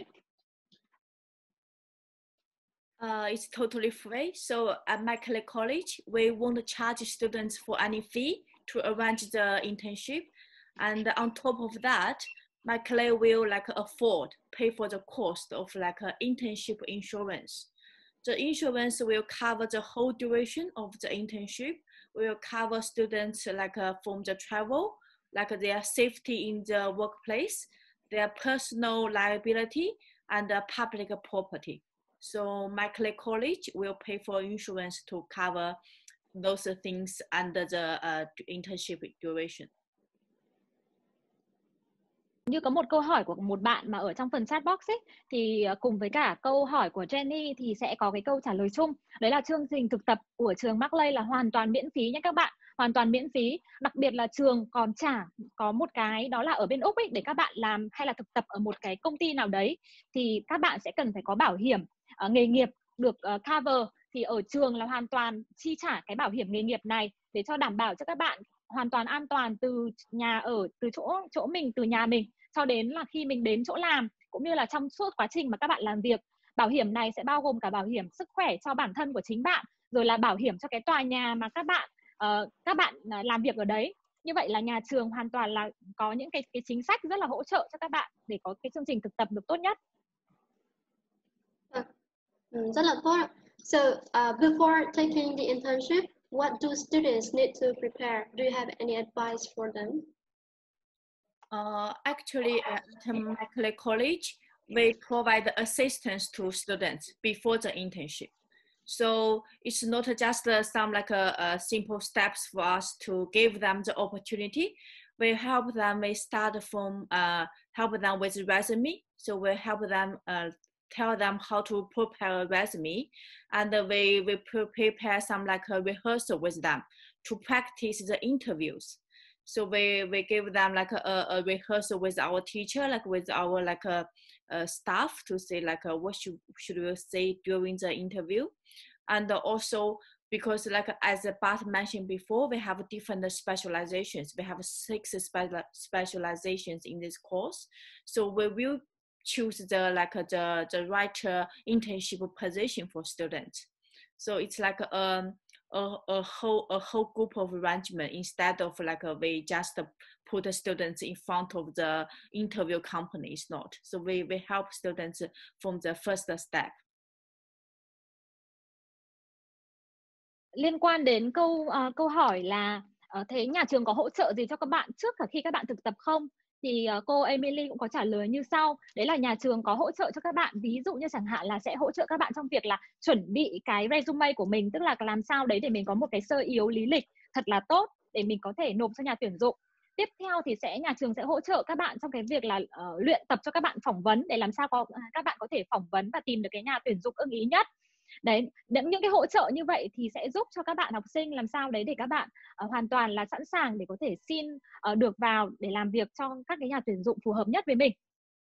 E: Uh, it's totally free. So at Maclay College, we won't charge students for any fee to arrange the internship. And on top of that, Maclay will like afford, pay for the cost of like an internship insurance. The insurance will cover the whole duration of the internship. Will cover students like uh, from the travel, like their safety in the workplace, their personal liability, and uh, public property. So Maclay College will pay for insurance to cover those things under the uh, internship duration.
B: Như có một câu hỏi của một bạn mà ở trong phần chat box ấy, thì cùng với cả câu hỏi của Jenny thì sẽ có cái câu trả lời chung. Đấy là chương trình thực tập của trường Maclay là hoàn toàn miễn phí nhé các bạn, hoàn toàn miễn phí. Đặc biệt là trường còn trả có một cái đó là ở bên Úc ấy, để các bạn làm hay là thực tập ở một cái công ty nào đấy thì các bạn sẽ cần phải có bảo hiểm uh, nghề nghiệp được uh, cover. Thì ở trường là hoàn toàn chi trả cái bảo hiểm nghề nghiệp này để cho đảm bảo cho các bạn hoàn toàn an toàn từ nhà ở, từ chỗ chỗ mình, từ nhà mình cho đến là khi mình đến chỗ làm, cũng như là trong suốt quá trình mà các bạn làm việc. Bảo hiểm này sẽ bao gồm cả bảo hiểm sức khỏe cho bản thân của chính bạn, rồi là bảo hiểm cho cái tòa nhà mà các bạn uh, các bạn uh, làm việc ở đấy. Như vậy là nhà trường hoàn toàn là có những cái, cái chính sách rất là hỗ trợ cho các bạn để có cái chương trình thực tập được tốt nhất.
A: Ừ, rất là tốt ạ. So, uh, before taking the internship, what do students need to prepare? Do you have any advice for them?
E: Uh, actually, at Macaulay College, we provide assistance to students before the internship. So it's not just uh, some like a, a simple steps for us to give them the opportunity. We help them. We start from uh, help them with resume. So we help them uh, tell them how to prepare a resume, and uh, we we prepare some like a rehearsal with them to practice the interviews. So we we give them like a, a rehearsal with our teacher, like with our like a, a staff to say like a, what should should we say during the interview. And also, because like as Bart mentioned before, we have different specializations. We have six spe- specializations in this course. So we will choose the like the, the right uh, internship position for students. So it's like a, a, a whole a whole group of arrangement instead of like a, we just put the students in front of the interview companies, not. So we, we help students from the first step.
B: Liên quan đến câu uh, câu hỏi là uh, thế nhà trường có hỗ trợ gì cho các bạn trước cả khi các bạn thực tập không? Thì uh, cô Emily cũng có trả lời như sau. Đấy là nhà trường có hỗ trợ cho các bạn, ví dụ như chẳng hạn là sẽ hỗ trợ các bạn trong việc là chuẩn bị cái resume của mình, tức là làm sao đấy để mình có một cái sơ yếu lý lịch thật là tốt để mình có thể nộp cho nhà tuyển dụng. Tiếp theo thì sẽ nhà trường sẽ hỗ trợ các bạn trong cái việc là uh, luyện tập cho các bạn phỏng vấn để làm sao có các bạn có thể phỏng vấn và tìm được cái nhà tuyển dụng ưng ý nhất. Đấy, những cái hỗ trợ như vậy thì sẽ giúp cho các bạn học sinh làm sao đấy để các bạn uh, hoàn toàn là sẵn sàng để có thể xin uh, được vào để làm việc cho các cái nhà tuyển dụng phù hợp nhất với mình.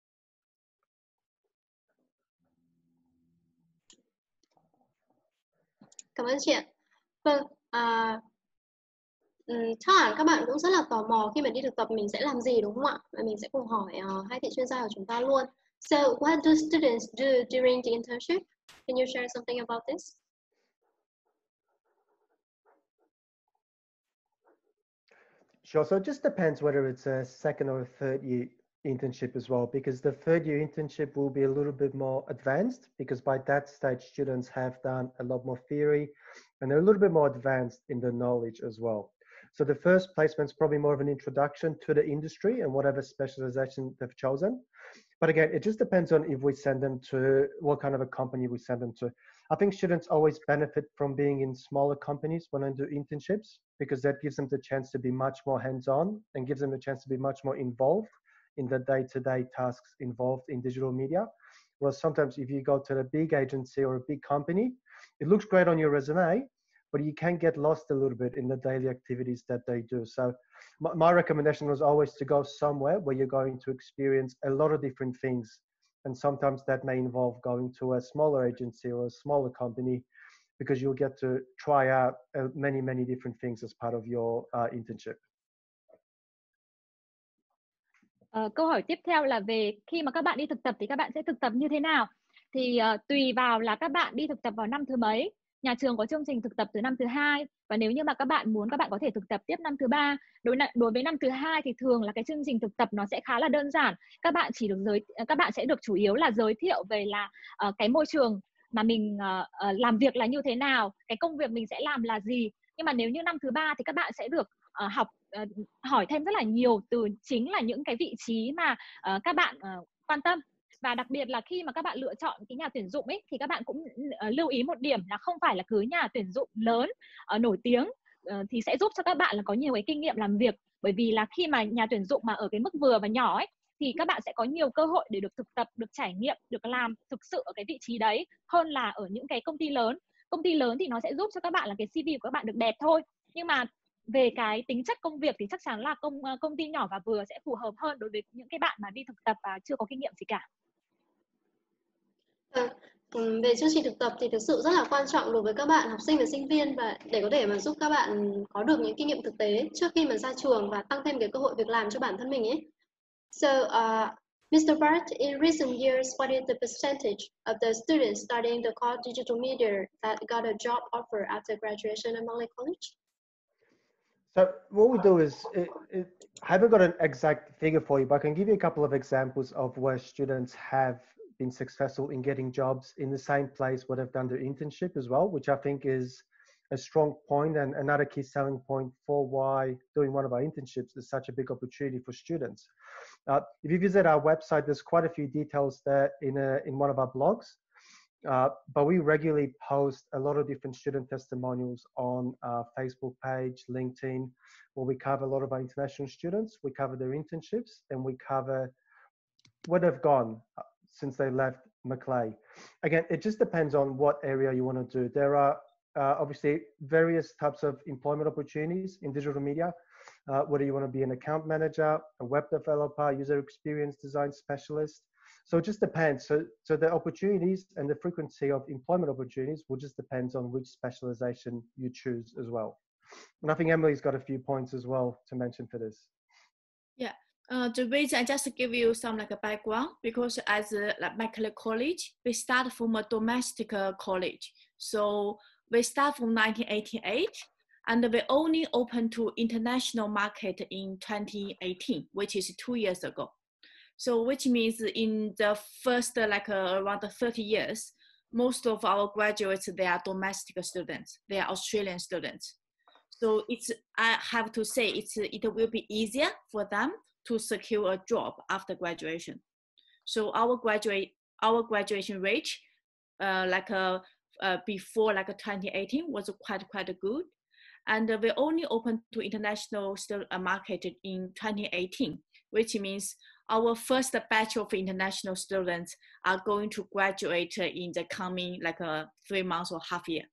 A: Cảm ơn chị ạ. Vâng, à, um, chắc hẳn các bạn cũng rất là tò mò khi mà đi thực tập mình sẽ làm gì đúng không ạ? Và mình sẽ cùng hỏi uh, hai vị chuyên gia của chúng ta luôn. So, what do students do during the internship? Can you share something about this?
C: Sure. So it just depends whether it's a second or a third year internship as well, because the third year internship will be a little bit more advanced, because by that stage students have done a lot more theory and they're a little bit more advanced in the knowledge as well. So the first placement is probably more of an introduction to the industry and whatever specialization they've chosen. But again, it just depends on if we send them to what kind of a company we send them to. I think students always benefit from being in smaller companies when they do internships, because that gives them the chance to be much more hands-on and gives them a chance to be much more involved in the day-to-day tasks involved in digital media. Whereas sometimes if you go to a big agency or a big company, it looks great on your resume, but you can get lost a little bit in the daily activities that they do. So my, my recommendation was always to go somewhere where you're going to experience a lot of different things. And sometimes that may involve going to a smaller agency or a smaller company, because you'll get to try out uh, many, many different things as part of your uh, internship.
B: Uh, câu hỏi tiếp theo là về khi mà các bạn đi thực tập thì các bạn sẽ thực tập như thế nào? Thì uh, tùy vào là các bạn đi thực tập vào năm thứ mấy. Nhà trường có chương trình thực tập từ năm thứ hai, và nếu như mà các bạn muốn, các bạn có thể thực tập tiếp năm thứ ba. Đối, đối với năm thứ hai thì thường là cái chương trình thực tập nó sẽ khá là đơn giản. Các bạn chỉ được giới, các bạn sẽ được chủ yếu là giới thiệu về là uh, cái môi trường mà mình uh, uh, làm việc là như thế nào, cái công việc mình sẽ làm là gì. Nhưng mà nếu như năm thứ ba thì các bạn sẽ được uh, học uh, hỏi thêm rất là nhiều từ chính là những cái vị trí mà uh, các bạn uh, quan tâm. Và đặc biệt là khi mà các bạn lựa chọn cái nhà tuyển dụng ấy, thì các bạn cũng uh, lưu ý một điểm là không phải là cứ nhà tuyển dụng lớn, uh, nổi tiếng uh, thì sẽ giúp cho các bạn là có nhiều cái kinh nghiệm làm việc. Bởi vì là khi mà nhà tuyển dụng mà ở cái mức vừa và nhỏ ấy, thì các bạn sẽ có nhiều cơ hội để được thực tập, được trải nghiệm, được làm thực sự ở cái vị trí đấy, hơn là ở những cái công ty lớn. Công ty lớn thì nó sẽ giúp cho các bạn là cái xê vê của các bạn được đẹp thôi. Nhưng mà về cái tính chất công việc thì chắc chắn là công công ty nhỏ và vừa sẽ phù hợp hơn đối với những cái bạn mà đi thực tập và chưa có kinh nghiệm gì cả.
A: À, về chương trình thực tập thì thực sự rất là quan trọng đối với các bạn học sinh và sinh viên, và để có thể mà giúp các bạn có được những kinh nghiệm thực tế trước khi mà ra trường và tăng thêm cái cơ hội việc làm cho bản thân mình ấy. So, uh, Mister Bart, in recent years, what is the percentage of the students studying the core digital media that got a job offer after graduation at Macaulay College?
C: So what we do is, it, it, I haven't got an exact figure for you, but I can give you a couple of examples of where students have been successful in getting jobs in the same place where they've done their internship as well, which I think is a strong point and another key selling point for why doing one of our internships is such a big opportunity for students. Uh, if you visit our website, there's quite a few details there in, a, in one of our blogs. Uh, but we regularly post a lot of different student testimonials on our Facebook page, LinkedIn, where we cover a lot of our international students. We cover their internships and we cover where they've gone since they left Maclay. Again, it just depends on what area you want to do. There are uh, obviously various types of employment opportunities in digital media, uh, whether you want to be an account manager, a web developer, user experience design specialist. So it just depends. So, so the opportunities and the frequency of employment opportunities will just depend on which specialization you choose as well. And I think Emily's got a few points as well to mention for this.
E: Yeah, uh, the reason I just give you some like a background, because as a, like Maclay College, we start from a domestic uh, college. So we start from nineteen eighty-eight and we only open to international market in twenty eighteen, which is two years ago. So which means in the first uh, like uh, around thirty years, most of our graduates, they are domestic students, they are Australian students. So it's, I have to say, it's, it will be easier for them to secure a job after graduation. So our graduate, our graduation rate, uh, like uh, uh, before like twenty eighteen was quite, quite good. And uh, we only opened to international uh, market in twenty eighteen, which means our first batch of international students are going to graduate in the coming like a three months or half year.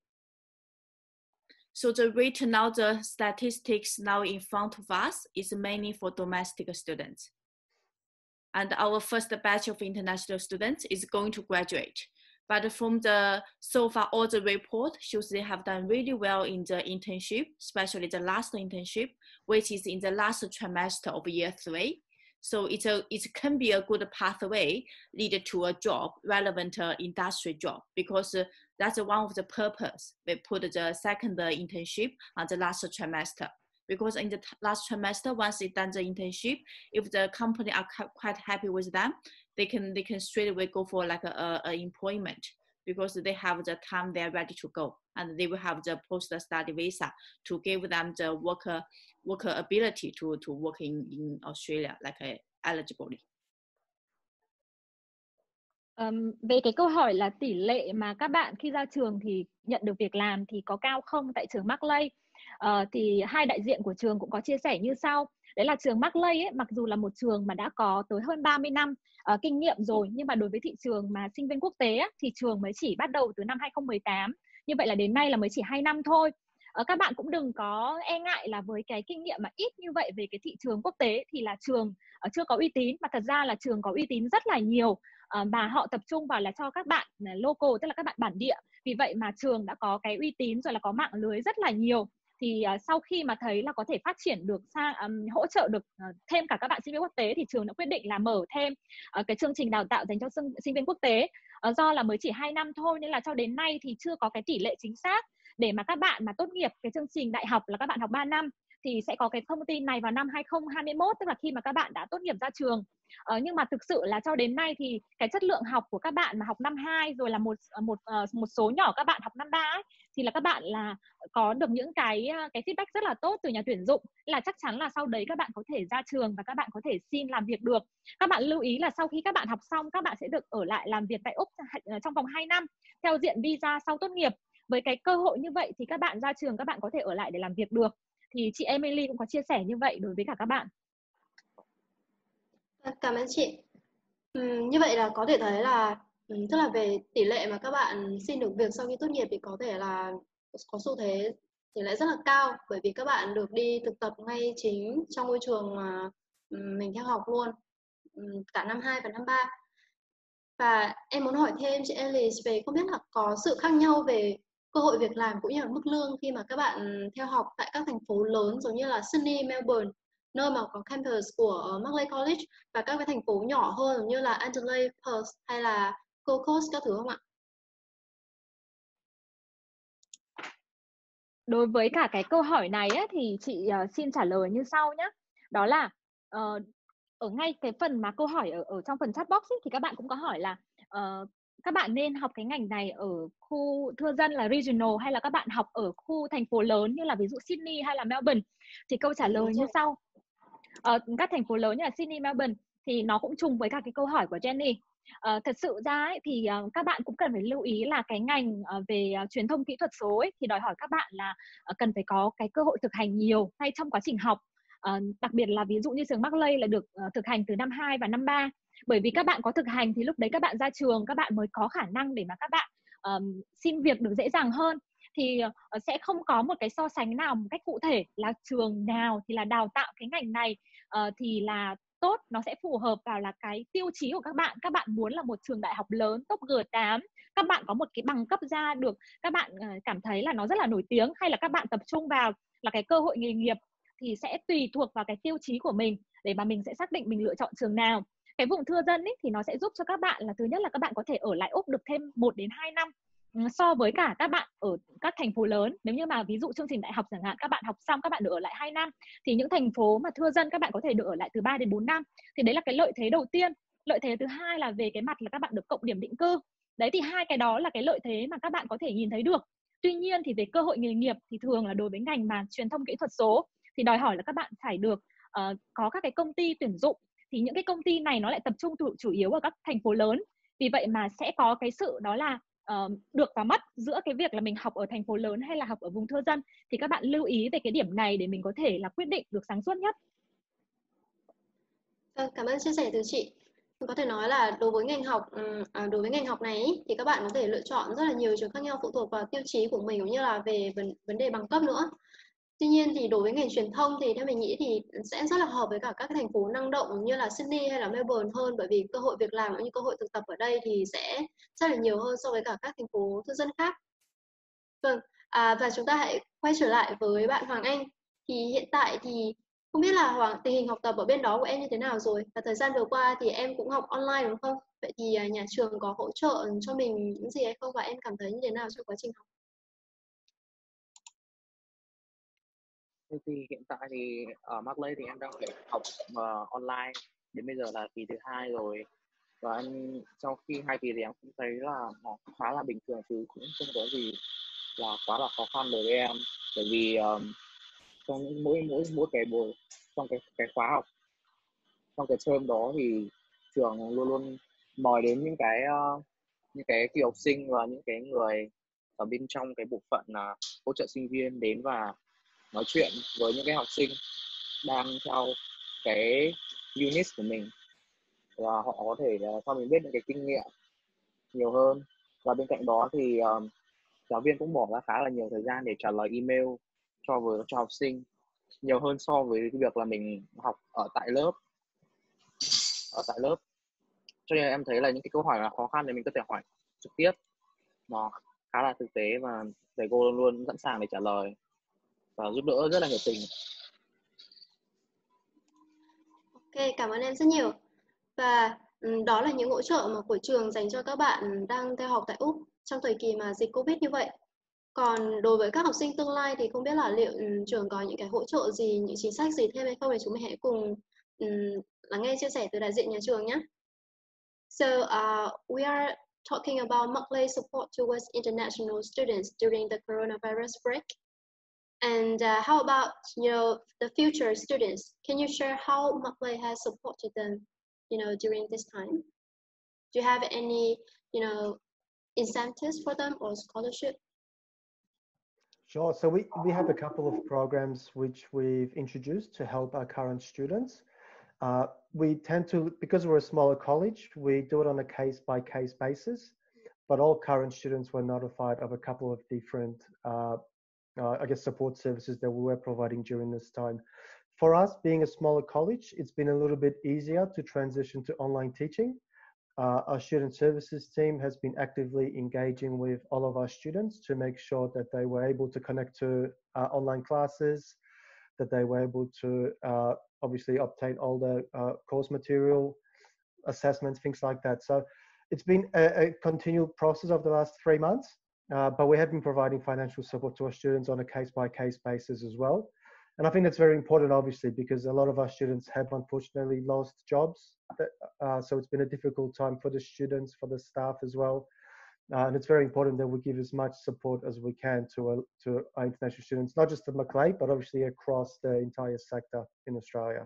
E: So the rate now, the statistics now in front of us is mainly for domestic students. And our first batch of international students is going to graduate. But from the, so far all the report shows they have done really well in the internship, especially the last internship, which is in the last trimester of year three. So it's a, it can be a good pathway lead to a job, relevant uh, industry job, because uh, that's one of the purpose. We put the second uh, internship on the last trimester. Because in the last trimester, once they done the internship, if the company are quite happy with them, they can, they can straight away go for like a, a employment, because they have the time they're ready to go. And they will have the post-study visa to give them the worker, worker ability to, to work in, in Australia, like uh, eligibility.
B: Um, về cái câu hỏi là tỷ lệ mà các bạn khi ra trường thì nhận được việc làm thì có cao không tại trường Maclay, uh, thì hai đại diện của trường cũng có chia sẻ như sau. Đấy là trường Maclay ấy, mặc dù là một trường mà đã có tới hơn ba mươi năm uh, kinh nghiệm rồi, nhưng mà đối với thị trường mà sinh viên quốc tế á, thì trường mới chỉ bắt đầu từ năm hai không một tám. Như vậy là đến nay là mới chỉ hai năm thôi. Uh, các bạn cũng đừng có e ngại là với cái kinh nghiệm mà ít như vậy về cái thị trường quốc tế thì là trường uh, chưa có uy tín, mà thật ra là trường có uy tín rất là nhiều. Uh, và họ tập trung vào là cho các bạn local, tức là các bạn bản địa. Vì vậy mà trường đã có cái uy tín rồi, là có mạng lưới rất là nhiều. Thì uh, sau khi mà thấy là có thể phát triển được sang um, hỗ trợ được uh, thêm cả các bạn sinh viên quốc tế, thì trường đã quyết định là mở thêm uh, cái chương trình đào tạo dành cho sinh, sinh viên quốc tế. Uh, do là mới chỉ hai năm thôi nên là cho đến nay thì chưa có cái tỷ lệ chính xác để mà các bạn mà tốt nghiệp cái chương trình đại học là các bạn học ba năm thì sẽ có cái thông tin này vào năm hai không hai mốt, tức là khi mà các bạn đã tốt nghiệp ra trường. Ờ, nhưng mà thực sự là cho đến nay thì cái chất lượng học của các bạn mà học năm hai rồi là một một một số nhỏ các bạn học năm ba ấy, thì là các bạn là có được những cái cái feedback rất là tốt từ nhà tuyển dụng, là chắc chắn là sau đấy các bạn có thể ra trường và các bạn có thể xin làm việc được. Các bạn lưu ý là sau khi các bạn học xong, các bạn sẽ được ở lại làm việc tại Úc trong vòng hai năm theo diện visa sau tốt nghiệp. Với cái cơ hội như vậy thì các bạn ra trường các bạn có thể ở lại để làm việc được. Thì chị Emily cũng có chia sẻ như vậy đối với cả các bạn.
A: Cảm ơn chị. Uhm, như vậy là có thể thấy là um, tức là về tỷ lệ mà các bạn xin được việc sau khi tốt nghiệp thì có thể là có xu thế tỷ lệ rất là cao, bởi vì các bạn được đi thực tập ngay chính trong môi trường mà um, mình theo học luôn, um, cả năm hai và năm ba. Và em muốn hỏi thêm chị Alice về không biết là có sự khác nhau về cơ hội việc làm cũng như là mức lương khi mà các bạn theo học tại các thành phố lớn giống như là Sydney, Melbourne, nơi mà có campus của Maclay College, và các cái thành phố nhỏ hơn giống như là Adelaide, Perth hay là Gold Coast các thứ không ạ?
B: Đối với cả cái câu hỏi này ấy, thì chị uh, xin trả lời như sau nhé. Đó là uh, ở ngay cái phần mà câu hỏi ở, ở trong phần chat box ấy, thì các bạn cũng có hỏi là uh, các bạn nên học cái ngành này ở khu thưa dân là regional, hay là các bạn học ở khu thành phố lớn như là ví dụ Sydney hay là Melbourne? Thì câu trả lời như sau. Uh, các thành phố lớn như là Sydney, Melbourne thì nó cũng trùng với cả cái câu hỏi của Jenny. Uh, thật sự ra ấy, thì uh, các bạn cũng cần phải lưu ý là cái ngành uh, về uh, truyền thông kỹ thuật số ấy, thì đòi hỏi các bạn là uh, cần phải có cái cơ hội thực hành nhiều ngay trong quá trình học. Uh, đặc biệt là ví dụ như trường Berkeley là được uh, thực hành từ năm hai và năm ba. Bởi vì các bạn có thực hành thì lúc đấy các bạn ra trường, các bạn mới có khả năng để mà các bạn um, xin việc được dễ dàng hơn. Thì uh, sẽ không có một cái so sánh nào một cách cụ thể là trường nào thì là đào tạo cái ngành này uh, thì là tốt. Nó sẽ phù hợp vào là cái tiêu chí của các bạn. Các bạn muốn là một trường đại học lớn top G tám, các bạn có một cái bằng cấp ra được, các bạn uh, cảm thấy là nó rất là nổi tiếng, hay là các bạn tập trung vào là cái cơ hội nghề nghiệp, thì sẽ tùy thuộc vào cái tiêu chí của mình để mà mình sẽ xác định mình lựa chọn trường nào. Cái vùng thưa dân ấy, thì nó sẽ giúp cho các bạn là thứ nhất là các bạn có thể ở lại Úc được thêm một đến hai năm so với cả các bạn ở các thành phố lớn. Nếu như mà ví dụ chương trình đại học chẳng hạn, các bạn học xong các bạn được ở lại hai năm, thì những thành phố mà thưa dân các bạn có thể được ở lại từ ba đến bốn năm. Thì đấy là cái lợi thế đầu tiên. Lợi thế thứ hai là về cái mặt là các bạn được cộng điểm định cư. Đấy, thì hai cái đó là cái lợi thế mà các bạn có thể nhìn thấy được. Tuy nhiên thì về cơ hội nghề nghiệp thì thường là đối với ngành mà truyền thông kỹ thuật số thì đòi hỏi là các bạn phải được uh, có các cái công ty tuyển dụng. Thì những cái công ty này nó lại tập trung chủ yếu ở các thành phố lớn. Vì vậy mà sẽ có cái sự đó là uh, được và mất giữa cái việc là mình học ở thành phố lớn hay là học ở vùng thưa dân. Thì các bạn lưu ý về cái điểm này để mình có thể là quyết định được sáng suốt nhất.
A: Cảm ơn chia sẻ từ chị. Có thể nói là đối với ngành học à, đối với ngành học này ý, thì các bạn có thể lựa chọn rất là nhiều trường khác nhau, phụ thuộc vào tiêu chí của mình cũng như là về vấn, vấn đề bằng cấp nữa. Tuy nhiên thì đối với ngành truyền thông thì theo mình nghĩ thì sẽ rất là hợp với cả các thành phố năng động như là Sydney hay là Melbourne hơn, bởi vì cơ hội việc làm cũng như cơ hội thực tập ở đây thì sẽ rất là nhiều hơn so với cả các thành phố thưa dân khác. Vâng, à, và chúng ta hãy quay trở lại với bạn Hoàng Anh. Thì hiện tại thì không biết là Hoàng, tình hình học tập ở bên đó của em như thế nào rồi? Và thời gian vừa qua thì em cũng học online đúng không? Vậy thì nhà trường có hỗ trợ cho mình những gì hay không? Và em cảm thấy như thế nào trong quá trình học?
D: Thì hiện tại thì ở Berkeley thì em đang phải học uh, online đến bây giờ là kỳ thứ hai rồi, và em sau khi hai kỳ thì em cũng thấy là nó khá là bình thường, chứ cũng không có gì là quá là khó khăn đối với em. Bởi vì um, trong mỗi mỗi mỗi cái buổi trong cái cái khóa học, trong cái term đó thì trường luôn luôn mời đến những cái uh, những cái kỳ học sinh và những cái người ở bên trong cái bộ phận là uh, hỗ trợ sinh viên đến và nói chuyện với những cái học sinh đang theo cái unit của mình, và họ có thể uh, cho mình biết những cái kinh nghiệm nhiều hơn. Và bên cạnh đó thì uh, giáo viên cũng bỏ ra khá là nhiều thời gian để trả lời email cho với cho học sinh, nhiều hơn so với cái việc là mình học ở tại lớp ở tại lớp cho nên em thấy là những cái câu hỏi là khó khăn thì mình có thể hỏi trực tiếp, nó khá là thực tế và thầy cô luôn luôn sẵn sàng để trả lời và giúp đỡ rất là nhiệt tình.
A: Ok, cảm ơn em rất nhiều. Và um, đó là những hỗ trợ mà của trường dành cho các bạn đang theo học tại Úc trong thời kỳ mà dịch Covid như vậy. Còn đối với các học sinh tương lai thì không biết là liệu um, trường có những cái hỗ trợ gì, những chính sách gì thêm hay không, để chúng mình hãy cùng um, lắng nghe chia sẻ từ đại diện nhà trường nhé. So uh, we are talking about Berkeley support towards international students during the coronavirus break. And uh, how about, you know, the future students? Can you share how Berkeley has supported them, you know, during this time? Do you have any, you know, incentives for them or scholarship?
C: Sure. So we, we have a couple of programs which we've introduced to help our current students. Uh, we tend to, because we're a smaller college, we do it on a case-by-case basis, but all current students were notified of a couple of different, uh, uh, I guess, support services that we were providing during this time. For us, being a smaller college, it's been a little bit easier to transition to online teaching. Uh, our student services team has been actively engaging with all of our students to make sure that they were able to connect to uh, online classes, that they were able to uh, obviously obtain all the uh, course material, assessments, things like that. So it's been a, a continual process of the last three months, uh, but we have been providing financial support to our students on a case-by-case basis as well. And I think that's very important, obviously, because a lot of our students have unfortunately lost jobs. That, uh, so it's been a difficult time for the students, for the staff as well. Uh, and it's very important that we give as much support as we can to, uh, to our international students, not just at Macleay, but obviously across the entire sector in Australia.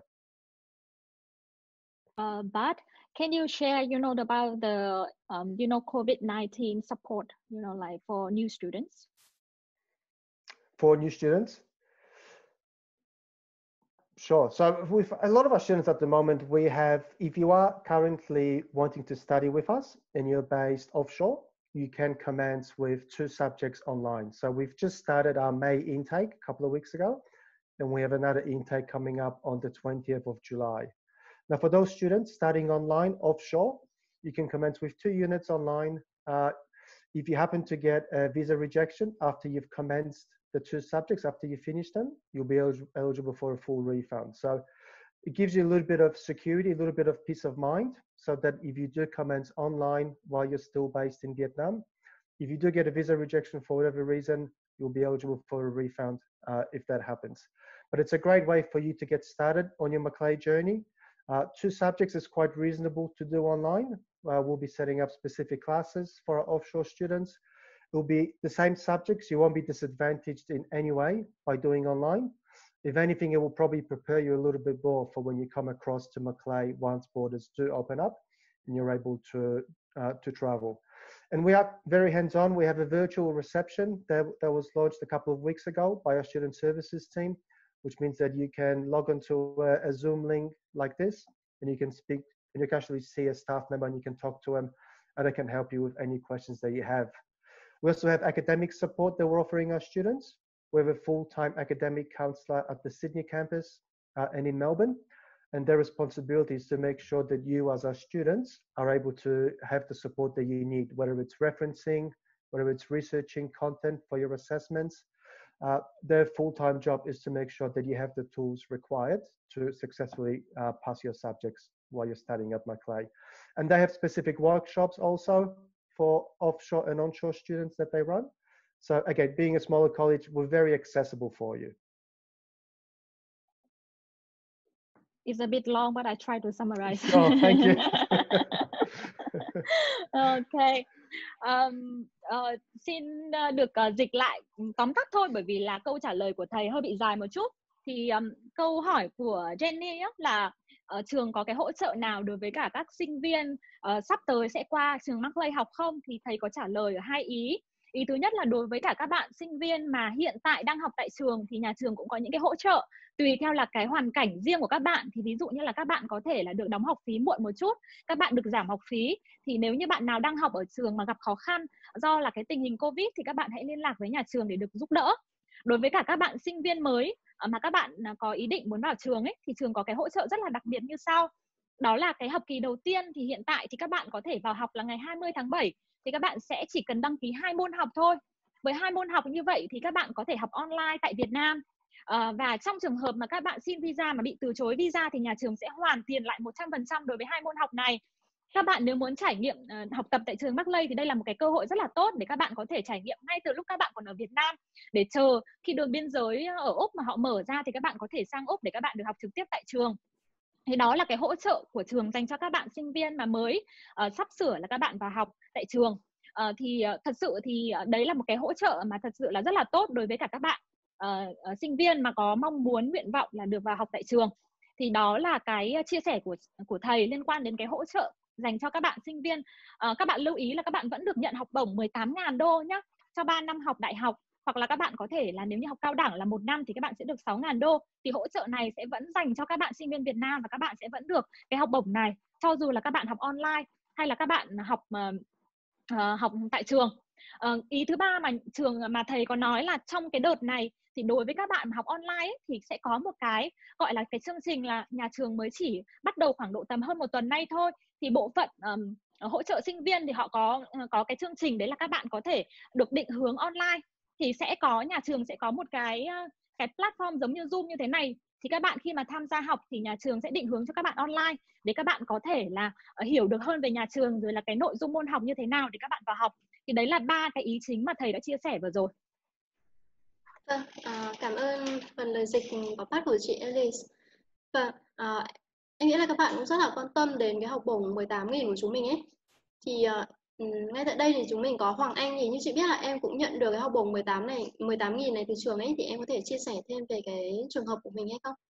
B: Uh, but can you share, you know, about the, um, you know, COVID nineteen support, you know, like for new students?
C: For new students? Sure. So with a lot of our students at the moment, we have, if you are currently wanting to study with us and you're based offshore, you can commence with two subjects online. So we've just started our May intake a couple of weeks ago, and we have another intake coming up on the twentieth of July. Now, for those students studying online offshore, you can commence with two units online. Uh, if you happen to get a visa rejection after you've commenced the two subjects, after you finish them, you'll be el eligible for a full refund. So it gives you a little bit of security, a little bit of peace of mind, so that if you do commence online while you're still based in Vietnam, if you do get a visa rejection for whatever reason, you'll be eligible for a refund uh, if that happens. But it's a great way for you to get started on your Macleay journey. Uh, two subjects is quite reasonable to do online. Uh, we'll be setting up specific classes for our offshore students. It will be the same subjects. You won't be disadvantaged in any way by doing online. If anything, it will probably prepare you a little bit more for when you come across to Macleay once borders do open up and you're able to, uh, to travel. And we are very hands-on. We have a virtual reception that, that was launched a couple of weeks ago by our student services team, which means that you can log onto a, a Zoom link like this, and you can speak, and you can actually see a staff member and you can talk to them, and they can help you with any questions that you have. We also have academic support that we're offering our students. We have a full-time academic counsellor at the Sydney campus uh, and in Melbourne, and their responsibility is to make sure that you as our students are able to have the support that you need, whether it's referencing, whether it's researching content for your assessments. Uh, their full-time job is to make sure that you have the tools required to successfully uh, pass your subjects while you're studying at Macleay. And they have specific workshops also for offshore and onshore students that they run. So again, being a smaller college, we're very accessible for you.
B: It's a bit long, but I try to summarize.
C: Oh, thank you.
B: Okay. Um, uh, xin uh, được uh, dịch lại tóm tắt thôi, bởi vì là câu trả lời của thầy hơi bị dài một chút. Thì um, câu hỏi của Jenny á, là uh, trường có cái hỗ trợ nào đối với cả các sinh viên uh, sắp tới sẽ qua trường Macleay học không? Thì thầy có trả lời ở hai ý. Ý thứ nhất là đối với cả các bạn sinh viên mà hiện tại đang học tại trường thì nhà trường cũng có những cái hỗ trợ tùy theo là cái hoàn cảnh riêng của các bạn. Thì ví dụ như là các bạn có thể là được đóng học phí muộn một chút, các bạn được giảm học phí. Thì nếu như bạn nào đang học ở trường mà gặp khó khăn do là cái tình hình Covid thì các bạn hãy liên lạc với nhà trường để được giúp đỡ. Đối với cả các bạn sinh viên mới mà các bạn có ý định muốn vào trường ấy, thì trường có cái hỗ trợ rất là đặc biệt như sau. Đó là cái học kỳ đầu tiên thì hiện tại thì các bạn có thể vào học là ngày hai mươi tháng bảy. Thì các bạn sẽ chỉ cần đăng ký hai môn học thôi. Với hai môn học như vậy thì các bạn có thể học online tại Việt Nam. À, và trong trường hợp mà các bạn xin visa mà bị từ chối visa thì nhà trường sẽ hoàn tiền lại một trăm phần trăm đối với hai môn học này. Các bạn nếu muốn trải nghiệm uh, học tập tại trường Macleay thì đây là một cái cơ hội rất là tốt để các bạn có thể trải nghiệm ngay từ lúc các bạn còn ở Việt Nam, để chờ khi đường biên giới ở Úc mà họ mở ra thì các bạn có thể sang Úc để các bạn được học trực tiếp tại trường. Thì đó là cái hỗ trợ của trường dành cho các bạn sinh viên mà mới uh, sắp sửa là các bạn vào học tại trường. Uh, thì uh, thật sự thì uh, đấy là một cái hỗ trợ mà thật sự là rất là tốt đối với cả các bạn uh, uh, sinh viên mà có mong muốn nguyện vọng là được vào học tại trường. Thì đó là cái chia sẻ của của thầy liên quan đến cái hỗ trợ dành cho các bạn sinh viên. Uh, các bạn lưu ý là các bạn vẫn được nhận học bổng mười tám nghìn đô nhé cho ba năm học đại học, hoặc là các bạn có thể là nếu như học cao đẳng là một năm thì các bạn sẽ được sáu nghìn đô. Thì hỗ trợ này sẽ vẫn dành cho các bạn sinh viên Việt Nam và các bạn sẽ vẫn được cái học bổng này cho dù là các bạn học online hay là các bạn học uh, uh, học tại trường. Uh, ý thứ ba mà trường mà thầy có nói là trong cái đợt này thì đối với các bạn mà học online ấy, thì sẽ có một cái gọi là cái chương trình là nhà trường mới chỉ bắt đầu khoảng độ tầm hơn một tuần nay thôi. Thì bộ phận um, hỗ trợ sinh viên thì họ có có cái chương trình đấy là các bạn có thể được định hướng online. Thì sẽ có nhà trường sẽ có một cái cái platform giống như Zoom như thế này. Thì các bạn khi mà tham gia học thì nhà trường sẽ định hướng cho các bạn online để các bạn có thể là hiểu được hơn về nhà trường, rồi là cái nội dung môn học như thế nào để các bạn vào học. Thì đấy là ba cái ý chính mà thầy đã chia sẻ vừa rồi.
A: Vâng, à, cảm ơn phần lời dịch có phát của chị Alice. Vâng, à, em nghĩ là các bạn cũng rất là quan tâm đến cái học bổng mười tám nghìn của chúng mình ấy. Thì à, ngay tại đây thì chúng mình có Hoàng Anh, thì như chị biết là em cũng nhận được cái học bổng mười tám này, mười tám nghìn này từ trường ấy, thì em có thể chia sẻ thêm về cái trường hợp của mình hay không?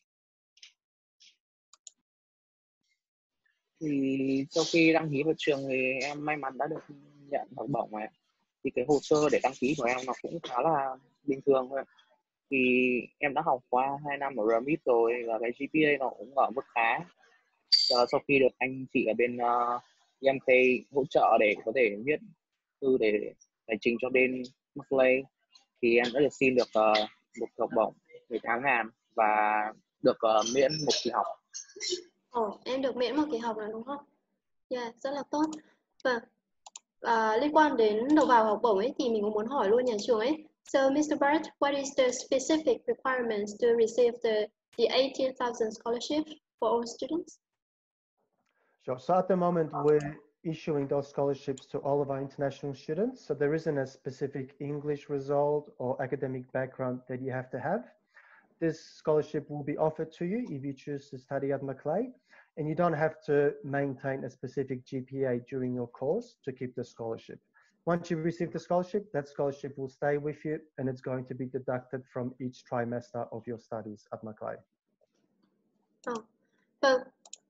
D: Thì sau khi đăng ký vào trường thì em may mắn đã được nhận học bổng này. Thì cái hồ sơ để đăng ký của em nó cũng khá là bình thường thôi. Thì em đã học qua hai năm ở rờ em i tê rồi và cái giê pê a nó cũng ở mức khá. Và sau khi được anh chị ở bên uh, e em ca hỗ trợ để có thể viết thư để tài chính cho bên Maclay, thì em đã được xin được uh, một học bổng mười tám ngàn và được uh, miễn một kỳ học.
A: Ồ, oh, em được miễn một kỳ học là đúng không? Yeah, rất là tốt. Vâng. À, liên quan đến đầu vào học bổng ấy thì mình cũng muốn hỏi luôn nhà trường ấy. So, mister Bart, what is the specific requirements to receive the the eighteen thousand scholarship for all students?
C: Sure. So at the moment, we're issuing those scholarships to all of our international students. So there isn't a specific English result or academic background that you have to have. This scholarship will be offered to you if you choose to study at Maclay, and you don't have to maintain a specific G P A during your course to keep the scholarship. Once you receive the scholarship, that scholarship will stay with you, and it's going to be deducted from each trimester of your studies at Maclay.
A: Oh, vâng.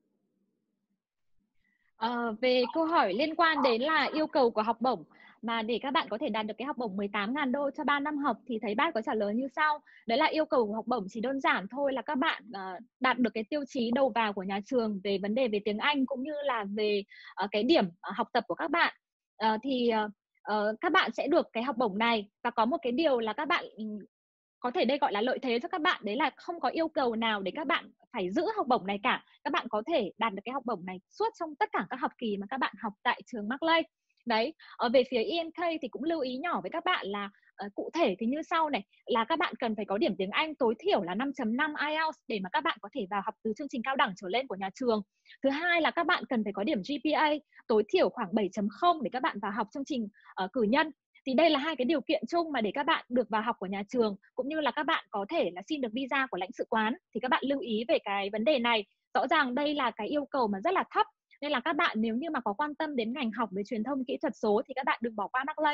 B: Ờ, về câu hỏi liên quan đến là yêu cầu của học bổng mà để các bạn có thể đạt được cái học bổng mười tám nghìn đô cho ba năm học, thì thấy bác có trả lời như sau. Đấy là yêu cầu của học bổng chỉ đơn giản thôi là các bạn uh, đạt được cái tiêu chí đầu vào của nhà trường về vấn đề về tiếng Anh cũng như là về uh, cái điểm uh, học tập của các bạn. Uh, thì uh, uh, các bạn sẽ được cái học bổng này, và có một cái điều là các bạn có thể đây gọi là lợi thế cho các bạn, đấy là không có yêu cầu nào để các bạn phải giữ học bổng này cả. Các bạn có thể đạt được cái học bổng này suốt trong tất cả các học kỳ mà các bạn học tại trường Maclay. Đấy, ở về phía e em ca thì cũng lưu ý nhỏ với các bạn là uh, cụ thể thì như sau này, là các bạn cần phải có điểm tiếng Anh tối thiểu là năm chấm năm ai eo để mà các bạn có thể vào học từ chương trình cao đẳng trở lên của nhà trường. Thứ hai là các bạn cần phải có điểm giê pê a tối thiểu khoảng bảy chấm không để các bạn vào học chương trình uh, cử nhân. Thì đây là hai cái điều kiện chung mà để các bạn được vào học của nhà trường, cũng như là các bạn có thể là xin được visa của lãnh sự quán. Thì các bạn lưu ý về cái vấn đề này. Rõ ràng đây là cái yêu cầu mà rất là thấp, nên là các bạn nếu như mà có quan tâm đến ngành học về truyền thông kỹ thuật số thì các bạn đừng bỏ qua Maclay.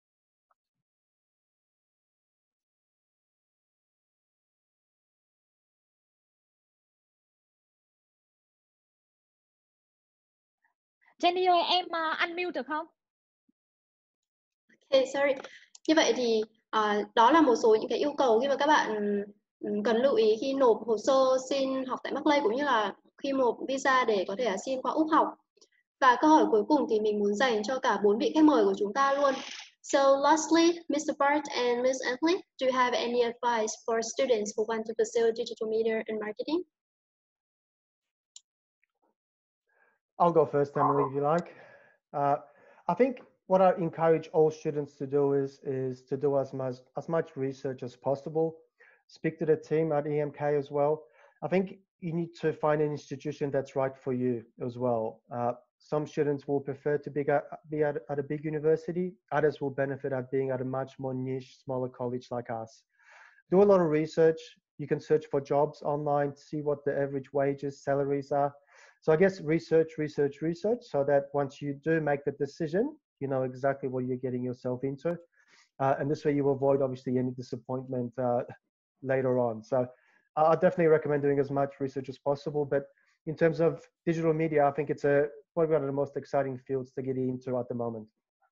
B: Jenny ơi, em uh, unmute được không?
A: Okay, sorry. Như vậy thì uh, đó là một số những cái yêu cầu khi mà các bạn um, cần lưu ý khi nộp hồ sơ xin học tại Maclay, cũng như là khi nộp visa để có thể xin qua Úc học. Và câu hỏi cuối cùng thì mình muốn dành cho cả bốn vị khách mời của chúng ta luôn. So lastly, mister Bart and Miss Anthony, do you have any advice for students who want to pursue digital media and marketing?
C: I'll go first, Emily, if you like. Uh, I think what I encourage all students to do is, is to do as much, as much research as possible. Speak to the team at E M K as well. I think you need to find an institution that's right for you as well. Uh, some students will prefer to be, at, be at, at a big university. Others will benefit at being at a much more niche, smaller college like us. Do a lot of research. You can search for jobs online, see what the average wages, salaries are. So I guess research, research, research, so that once you do make the decision, you know exactly what you're getting yourself into. Uh, and this way you avoid obviously any disappointment uh, later on. So I definitely recommend doing as much research as possible. But in terms of digital media, I think it's a, probably one of the most exciting fields to get into at the moment.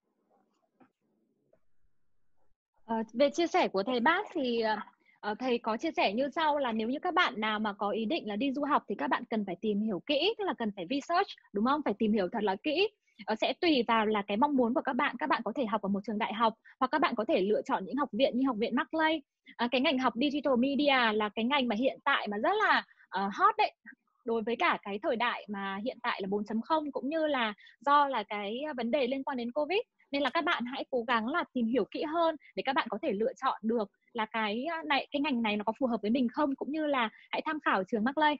B: Uh, về chia sẻ của thầy Bác thì uh, thầy có chia sẻ như sau là nếu như các bạn nào mà có ý định là đi du học thì các bạn cần phải tìm hiểu kỹ, tức là cần phải research, đúng không? Phải tìm hiểu thật là kỹ. Uh, sẽ tùy vào là cái mong muốn của các bạn. Các bạn có thể học ở một trường đại học, hoặc các bạn có thể lựa chọn những học viện như học viện Maclay. Uh, cái ngành học digital media là cái ngành mà hiện tại mà rất là uh, hot đấy, đối với cả cái thời đại mà hiện tại là bốn chấm không, cũng như là do là cái vấn đề liên quan đến Covid. Nên là các bạn hãy cố gắng là tìm hiểu kỹ hơn để các bạn có thể lựa chọn được là cái này, cái ngành này nó có phù hợp với mình không, cũng như là hãy tham khảo trường Maclay.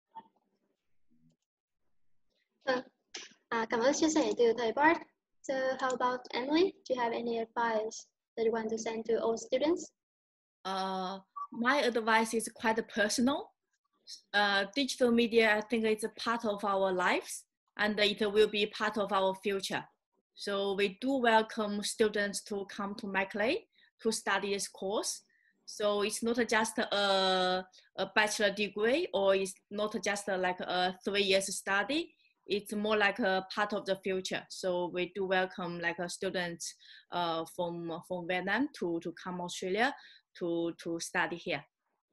A: Vâng, à, cảm ơn chia sẻ từ thầy Bart. So how about Emily? Do you have any advice that you want to send to all students?
E: uh, my advice is quite personal. Uh, digital media, I think, is a part of our lives, and it will be part of our future. So we do welcome students to come to Maclay to study this course. So it's not just a, a bachelor degree, or it's not just a, like a three years study. It's more like a part of the future. So we do welcome like a students uh, from from Vietnam to to come Australia to to study here.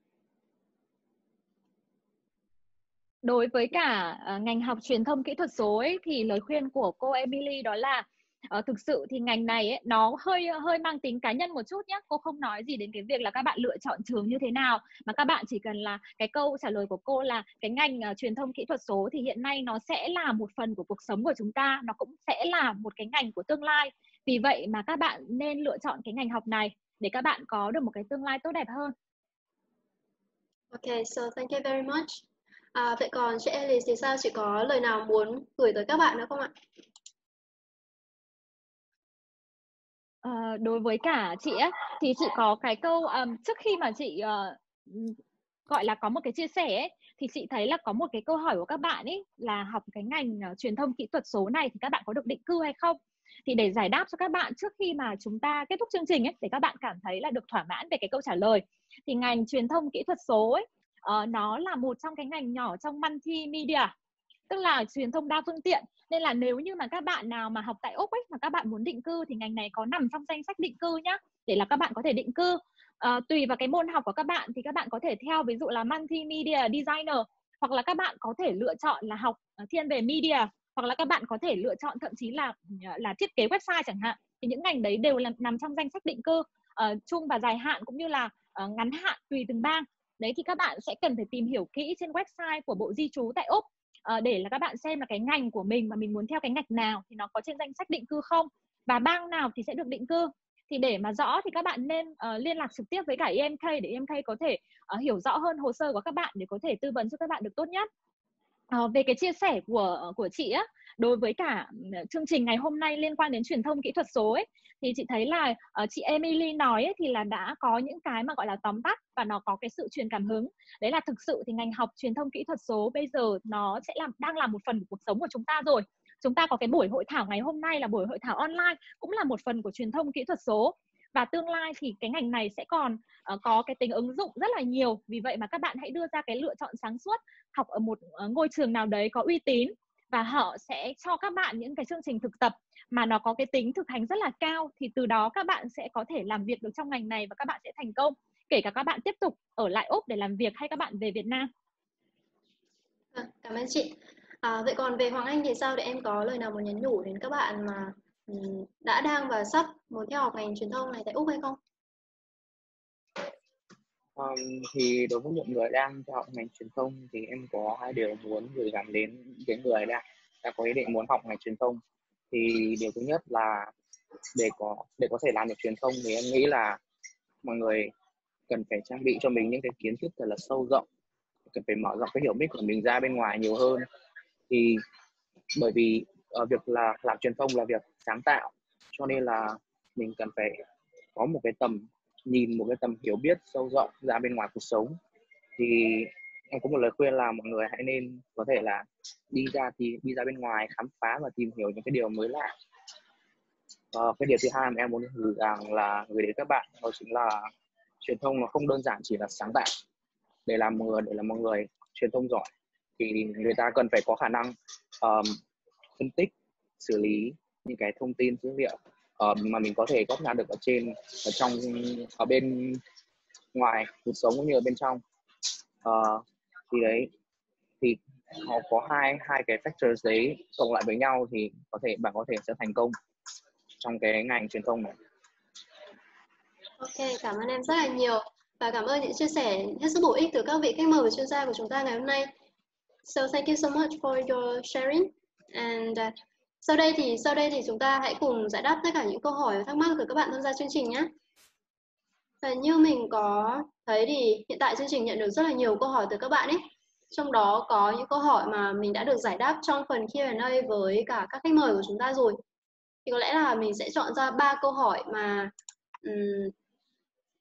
B: Đối với cả uh, ngành học truyền thông kỹ thuật số ấy, thì lời khuyên của cô Emily đó là uh, thực sự thì ngành này ấy, nó hơi hơi mang tính cá nhân một chút nhé. Cô không nói gì đến cái việc là các bạn lựa chọn trường như thế nào, mà các bạn chỉ cần là cái câu trả lời của cô là cái ngành uh, truyền thông kỹ thuật số thì hiện nay nó sẽ là một phần của cuộc sống của chúng ta, nó cũng sẽ là một cái ngành của tương lai. Vì vậy mà các bạn nên lựa chọn cái ngành học này để các bạn có được một cái tương lai tốt đẹp hơn.
A: Okay, so thank you very much. À, vậy còn chị Alice thì sao? Chị có lời nào muốn gửi tới các bạn nữa không ạ?
B: À, đối với cả chị ấy, thì chị có cái câu um, trước khi mà chị uh, gọi là có một cái chia sẻ ấy, thì chị thấy là có một cái câu hỏi của các bạn ấy là học cái ngành uh, truyền thông kỹ thuật số này thì các bạn có được định cư hay không? Thì để giải đáp cho các bạn trước khi mà chúng ta kết thúc chương trình ấy, để các bạn cảm thấy là được thỏa mãn về cái câu trả lời, thì ngành truyền thông kỹ thuật số ấy, uh, nó là một trong cái ngành nhỏ trong multimedia, tức là truyền thông đa phương tiện. Nên là nếu như mà các bạn nào mà học tại Úc ấy mà các bạn muốn định cư thì ngành này có nằm trong danh sách định cư nhá, để là các bạn có thể định cư. À, tùy vào cái môn học của các bạn thì các bạn có thể theo ví dụ là multimedia designer, hoặc là các bạn có thể lựa chọn là học thiên về media, hoặc là các bạn có thể lựa chọn thậm chí là là thiết kế website chẳng hạn. Thì những ngành đấy đều là nằm trong danh sách định cư uh, chung và dài hạn cũng như là uh, ngắn hạn tùy từng bang. Đấy thì các bạn sẽ cần phải tìm hiểu kỹ trên website của Bộ Di trú tại Úc uh, để là các bạn xem là cái ngành của mình mà mình muốn theo cái ngành nào thì nó có trên danh sách định cư không, và bang nào thì sẽ được định cư. Thì để mà rõ thì các bạn nên uh, liên lạc trực tiếp với cả e em ca để e em ca có thể uh, hiểu rõ hơn hồ sơ của các bạn để có thể tư vấn cho các bạn được tốt nhất. Uh, về cái chia sẻ của của chị á, đối với cả chương trình ngày hôm nay liên quan đến truyền thông kỹ thuật số ấy, thì chị thấy là uh, chị Emily nói ấy, thì là đã có những cái mà gọi là tóm tắt và nó có cái sự truyền cảm hứng. Đấy là thực sự thì ngành học truyền thông kỹ thuật số bây giờ nó sẽ làm đang là một phần của cuộc sống của chúng ta rồi. Chúng ta có cái buổi hội thảo ngày hôm nay là buổi hội thảo online, cũng là một phần của truyền thông kỹ thuật số. Và tương lai thì cái ngành này sẽ còn uh, có cái tính ứng dụng rất là nhiều. Vì vậy mà các bạn hãy đưa ra cái lựa chọn sáng suốt, học ở một uh, ngôi trường nào đấy có uy tín, và họ sẽ cho các bạn những cái chương trình thực tập mà nó có cái tính thực hành rất là cao. Thì từ đó các bạn sẽ có thể làm việc được trong ngành này và các bạn sẽ thành công, kể cả các bạn tiếp tục ở lại Úc để làm việc hay các bạn về Việt Nam.
A: À, cảm ơn chị. À, vậy còn về Hoàng Anh thì sao? Để em có lời nào muốn nhắn nhủ đến các bạn mà um, đã đang và sắp muốn theo học ngành truyền thông này tại Úc hay không?
D: Um, thì đối với những người đang theo học ngành truyền thông thì em có hai điều muốn gửi gắm đến những người đang đang có ý định muốn học ngành truyền thông. Thì điều thứ nhất là để có để có thể làm được truyền thông thì em nghĩ là mọi người cần phải trang bị cho mình những cái kiến thức thật là sâu rộng, cần phải mở rộng cái hiểu biết của mình ra bên ngoài nhiều hơn. Thì bởi vì uh, việc là làm truyền thông là việc sáng tạo, cho nên là mình cần phải có một cái tầm nhìn, một cái tầm hiểu biết sâu rộng ra bên ngoài cuộc sống. Thì em có một lời khuyên là mọi người hãy nên có thể là đi ra thì đi ra bên ngoài khám phá và tìm hiểu những cái điều mới lạ. Uh, cái điều thứ hai mà em muốn gửi rằng là gửi đến các bạn đó chính là truyền thông nó không đơn giản chỉ là sáng tạo. Để làm một người để làm một người truyền thông giỏi thì người ta cần phải có khả năng um, phân tích, xử lý những cái thông tin dữ liệu uh, mà mình có thể góp nhặt được ở trên ở trong ở bên ngoài cuộc sống cũng như ở bên trong. Uh, thì đấy thì họ có hai hai cái factors đấy cộng lại với nhau thì có thể bạn có thể sẽ thành công trong cái ngành truyền thông này.
A: Ok, cảm ơn em rất là nhiều và cảm ơn những chia sẻ hết sức bổ ích từ các vị khách mời và chuyên gia của chúng ta ngày hôm nay. So thank you so much for your sharing. And uh, sau đây thì sau đây thì chúng ta hãy cùng giải đáp tất cả những câu hỏi và thắc mắc của các bạn tham gia chương trình nhé. Và như mình có thấy thì hiện tại chương trình nhận được rất là nhiều câu hỏi từ các bạn ấy. Trong đó có những câu hỏi mà mình đã được giải đáp trong phần Q and A với cả các khách mời của chúng ta rồi. Thì có lẽ là mình sẽ chọn ra ba câu hỏi mà um,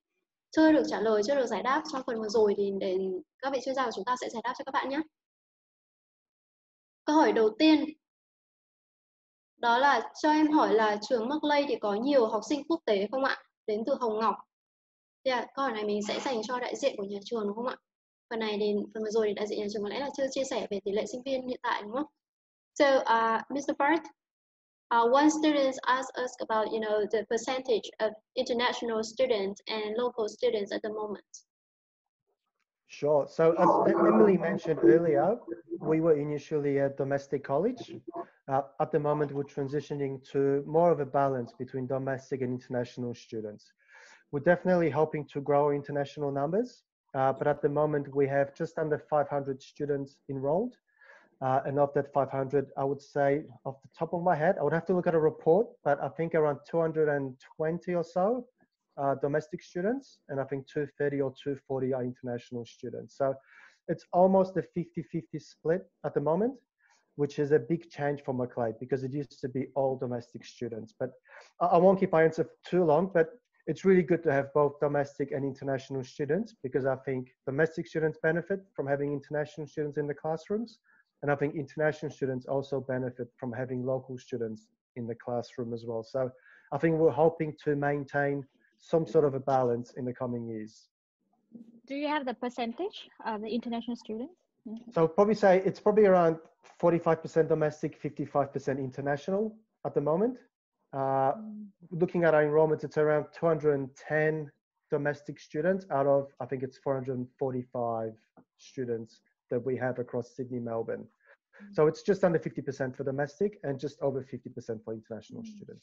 A: chưa được trả lời, chưa được giải đáp trong phần vừa rồi thì để các vị chuyên gia của chúng ta sẽ giải đáp cho các bạn nhé. Câu hỏi đầu tiên đó là cho em hỏi là trường Maclay thì có nhiều học sinh quốc tế không ạ? Đến từ Hồng Ngọc. Thì à, câu hỏi này mình sẽ dành cho đại diện của nhà trường đúng không ạ? Phần này thì phần vừa rồi thì đại diện nhà trường có lẽ là chưa chia sẻ về tỷ lệ sinh viên hiện tại đúng không? So, uh, Mister Bart, uh, one student asked us about, you know, the percentage of international students and local students at the moment.
C: Sure. So as Emily mentioned earlier, we were initially a domestic college. Uh, at the moment, we're transitioning to more of a balance between domestic and international students. We're definitely hoping to grow international numbers, uh, but at the moment we have just under five hundred students enrolled. Uh, and of that five hundred, I would say off the top of my head, I would have to look at a report, but I think around two hundred twenty or so uh, domestic students, and I think two thirty or two forty are international students. So it's almost a fifty fifty split at the moment, which is a big change for Maclay because it used to be all domestic students. But I, I won't keep my answer too long, but it's really good to have both domestic and international students because I think domestic students benefit from having international students in the classrooms. And I think international students also benefit from having local students in the classroom as well. So I think we're hoping to maintain some sort of a balance in the coming years.
B: Do you have the percentage of the international students?
C: So I'd probably say it's probably around forty-five percent domestic, fifty-five percent international at the moment. Uh, looking at our enrollments, it's around two hundred ten domestic students out of, I think it's four hundred forty-five students that we have across Sydney, Melbourne. So it's just under fifty percent for domestic and just over fifty percent for international students.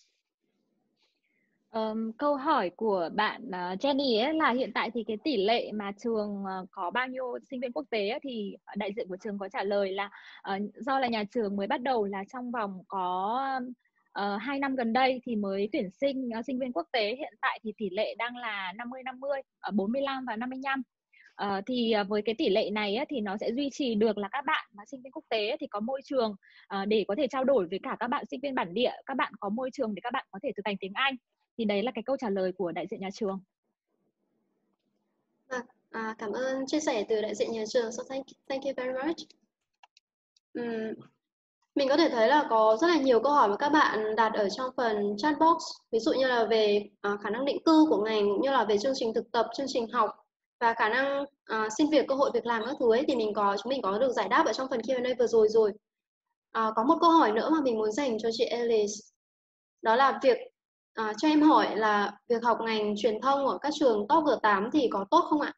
B: Um, câu hỏi của bạn uh, Jenny ấy là hiện tại thì cái tỷ lệ mà trường uh, có bao nhiêu sinh viên quốc tế ấy, thì đại diện của trường có trả lời là uh, do là nhà trường mới bắt đầu là trong vòng có uh, hai năm gần đây thì mới tuyển sinh uh, sinh viên quốc tế. Hiện tại thì tỷ lệ đang là năm mươi năm mươi, ở bốn mươi lăm và năm mươi lăm. Uh, thì uh, với cái tỷ lệ này ấy, thì nó sẽ duy trì được là các bạn mà sinh viên quốc tế ấy, thì có môi trường uh, để có thể trao đổi với cả các bạn sinh viên bản địa, các bạn có môi trường để các bạn có thể thực hành tiếng Anh. Thì đấy là cái câu trả lời của đại diện nhà trường.
A: À, à, cảm ơn chia sẻ từ đại diện nhà trường. So thank, thank you very much. Um, mình có thể thấy là có rất là nhiều câu hỏi mà các bạn đặt ở trong phần chat box. Ví dụ như là về uh, khả năng định cư của ngành, cũng như là về chương trình thực tập, chương trình học và khả năng uh, xin việc, cơ hội việc làm các thứ ấy, thì mình có chúng mình có được giải đáp ở trong phần Q and A vừa rồi rồi. Uh, có một câu hỏi nữa mà mình muốn dành cho chị Alice. Đó là việc À, cho em hỏi là việc học ngành truyền thông ở các trường top G tám thì có tốt không ạ?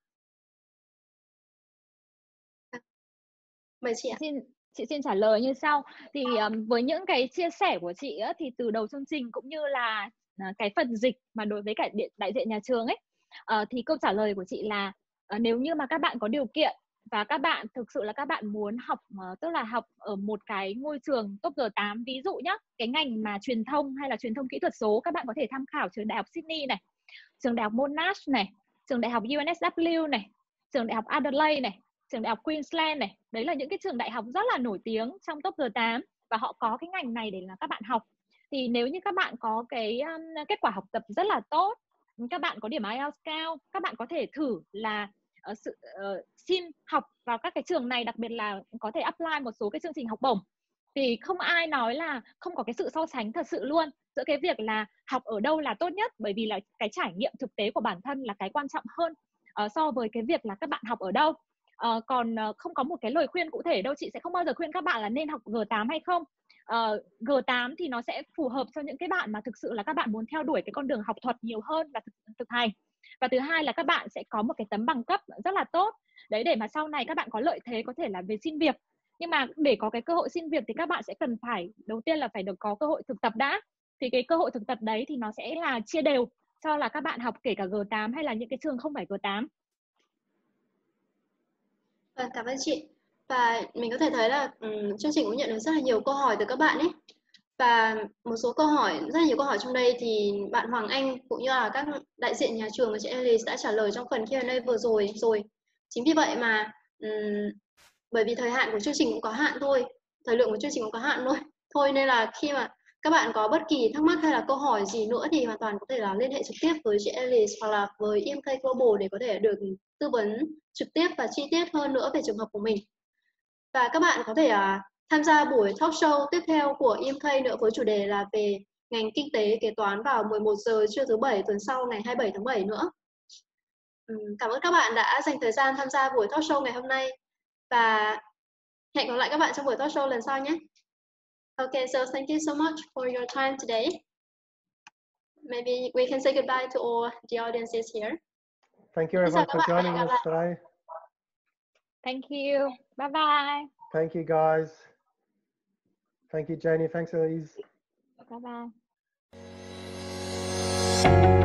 A: À, mời chị ạ.
B: Xin, chị xin trả lời như sau. Thì um, với những cái chia sẻ của chị á, thì từ đầu chương trình cũng như là uh, cái phần dịch mà đối với cả điện, đại diện nhà trường ấy, uh, thì câu trả lời của chị là uh, nếu như mà các bạn có điều kiện và các bạn thực sự là các bạn muốn học, uh, tức là học ở một cái ngôi trường top G tám, ví dụ nhé, cái ngành mà truyền thông hay là truyền thông kỹ thuật số, các bạn có thể tham khảo trường đại học Sydney này, trường đại học Monash này, trường đại học U N S W này, trường đại học Adelaide này, trường đại học Queensland này. Đấy là những cái trường đại học rất là nổi tiếng trong top G tám và họ có cái ngành này để là các bạn học. Thì nếu như các bạn có cái um, kết quả học tập rất là tốt, các bạn có điểm ai eo cao, các bạn có thể thử là uh, sự, uh, xin học vào các cái trường này, đặc biệt là có thể apply một số cái chương trình học bổng. Thì không ai nói là không có cái sự so sánh thật sự luôn giữa cái việc là học ở đâu là tốt nhất, bởi vì là cái trải nghiệm thực tế của bản thân là cái quan trọng hơn uh, so với cái việc là các bạn học ở đâu. Uh, còn uh, không có một cái lời khuyên cụ thể đâu, chị sẽ không bao giờ khuyên các bạn là nên học G tám hay không. Uh, G tám thì nó sẽ phù hợp cho những cái bạn mà thực sự là các bạn muốn theo đuổi cái con đường học thuật nhiều hơn là thực, thực hành. Và thứ hai là các bạn sẽ có một cái tấm bằng cấp rất là tốt đấy, để mà sau này các bạn có lợi thế có thể là về xin việc. Nhưng mà để có cái cơ hội xin việc thì các bạn sẽ cần phải, đầu tiên là phải được có cơ hội thực tập đã. Thì cái cơ hội thực tập đấy thì nó sẽ là chia đều cho là các bạn học kể cả G tám hay là những cái trường không phải G tám.
A: Vâng, cảm ơn chị. Và mình có thể thấy là um, chương trình cũng nhận được rất là nhiều câu hỏi từ các bạn ấy. Và một số câu hỏi, rất là nhiều câu hỏi trong đây thì bạn Hoàng Anh cũng như là các đại diện nhà trường và chị Alice đã trả lời trong phần Q and A vừa rồi rồi. Chính vì vậy mà um, bởi vì thời hạn của chương trình cũng có hạn thôi, thời lượng của chương trình cũng có hạn thôi. Thôi nên là khi mà các bạn có bất kỳ thắc mắc hay là câu hỏi gì nữa thì hoàn toàn có thể là liên hệ trực tiếp với chị Alice hoặc là với e em ca Global để có thể được tư vấn trực tiếp và chi tiết hơn nữa về trường hợp của mình. Và các bạn có thể uh, tham gia buổi talk show tiếp theo của e em ca nữa với chủ đề là về ngành kinh tế kế toán vào mười một giờ trưa thứ bảy tuần sau ngày hai mươi bảy tháng bảy nữa. Cảm ơn các bạn đã dành thời gian tham gia buổi talk show ngày hôm nay và hẹn gặp lại các bạn trong buổi talk show lần sau nhé. Okay, so thank you so much for your time today. Maybe we can say goodbye to all the audiences here.
C: Thank you everyone for joining us today.
B: Thank you. Bye bye.
C: Thank you guys. Thank you Janie. Thanks Elise.
B: Bye bye.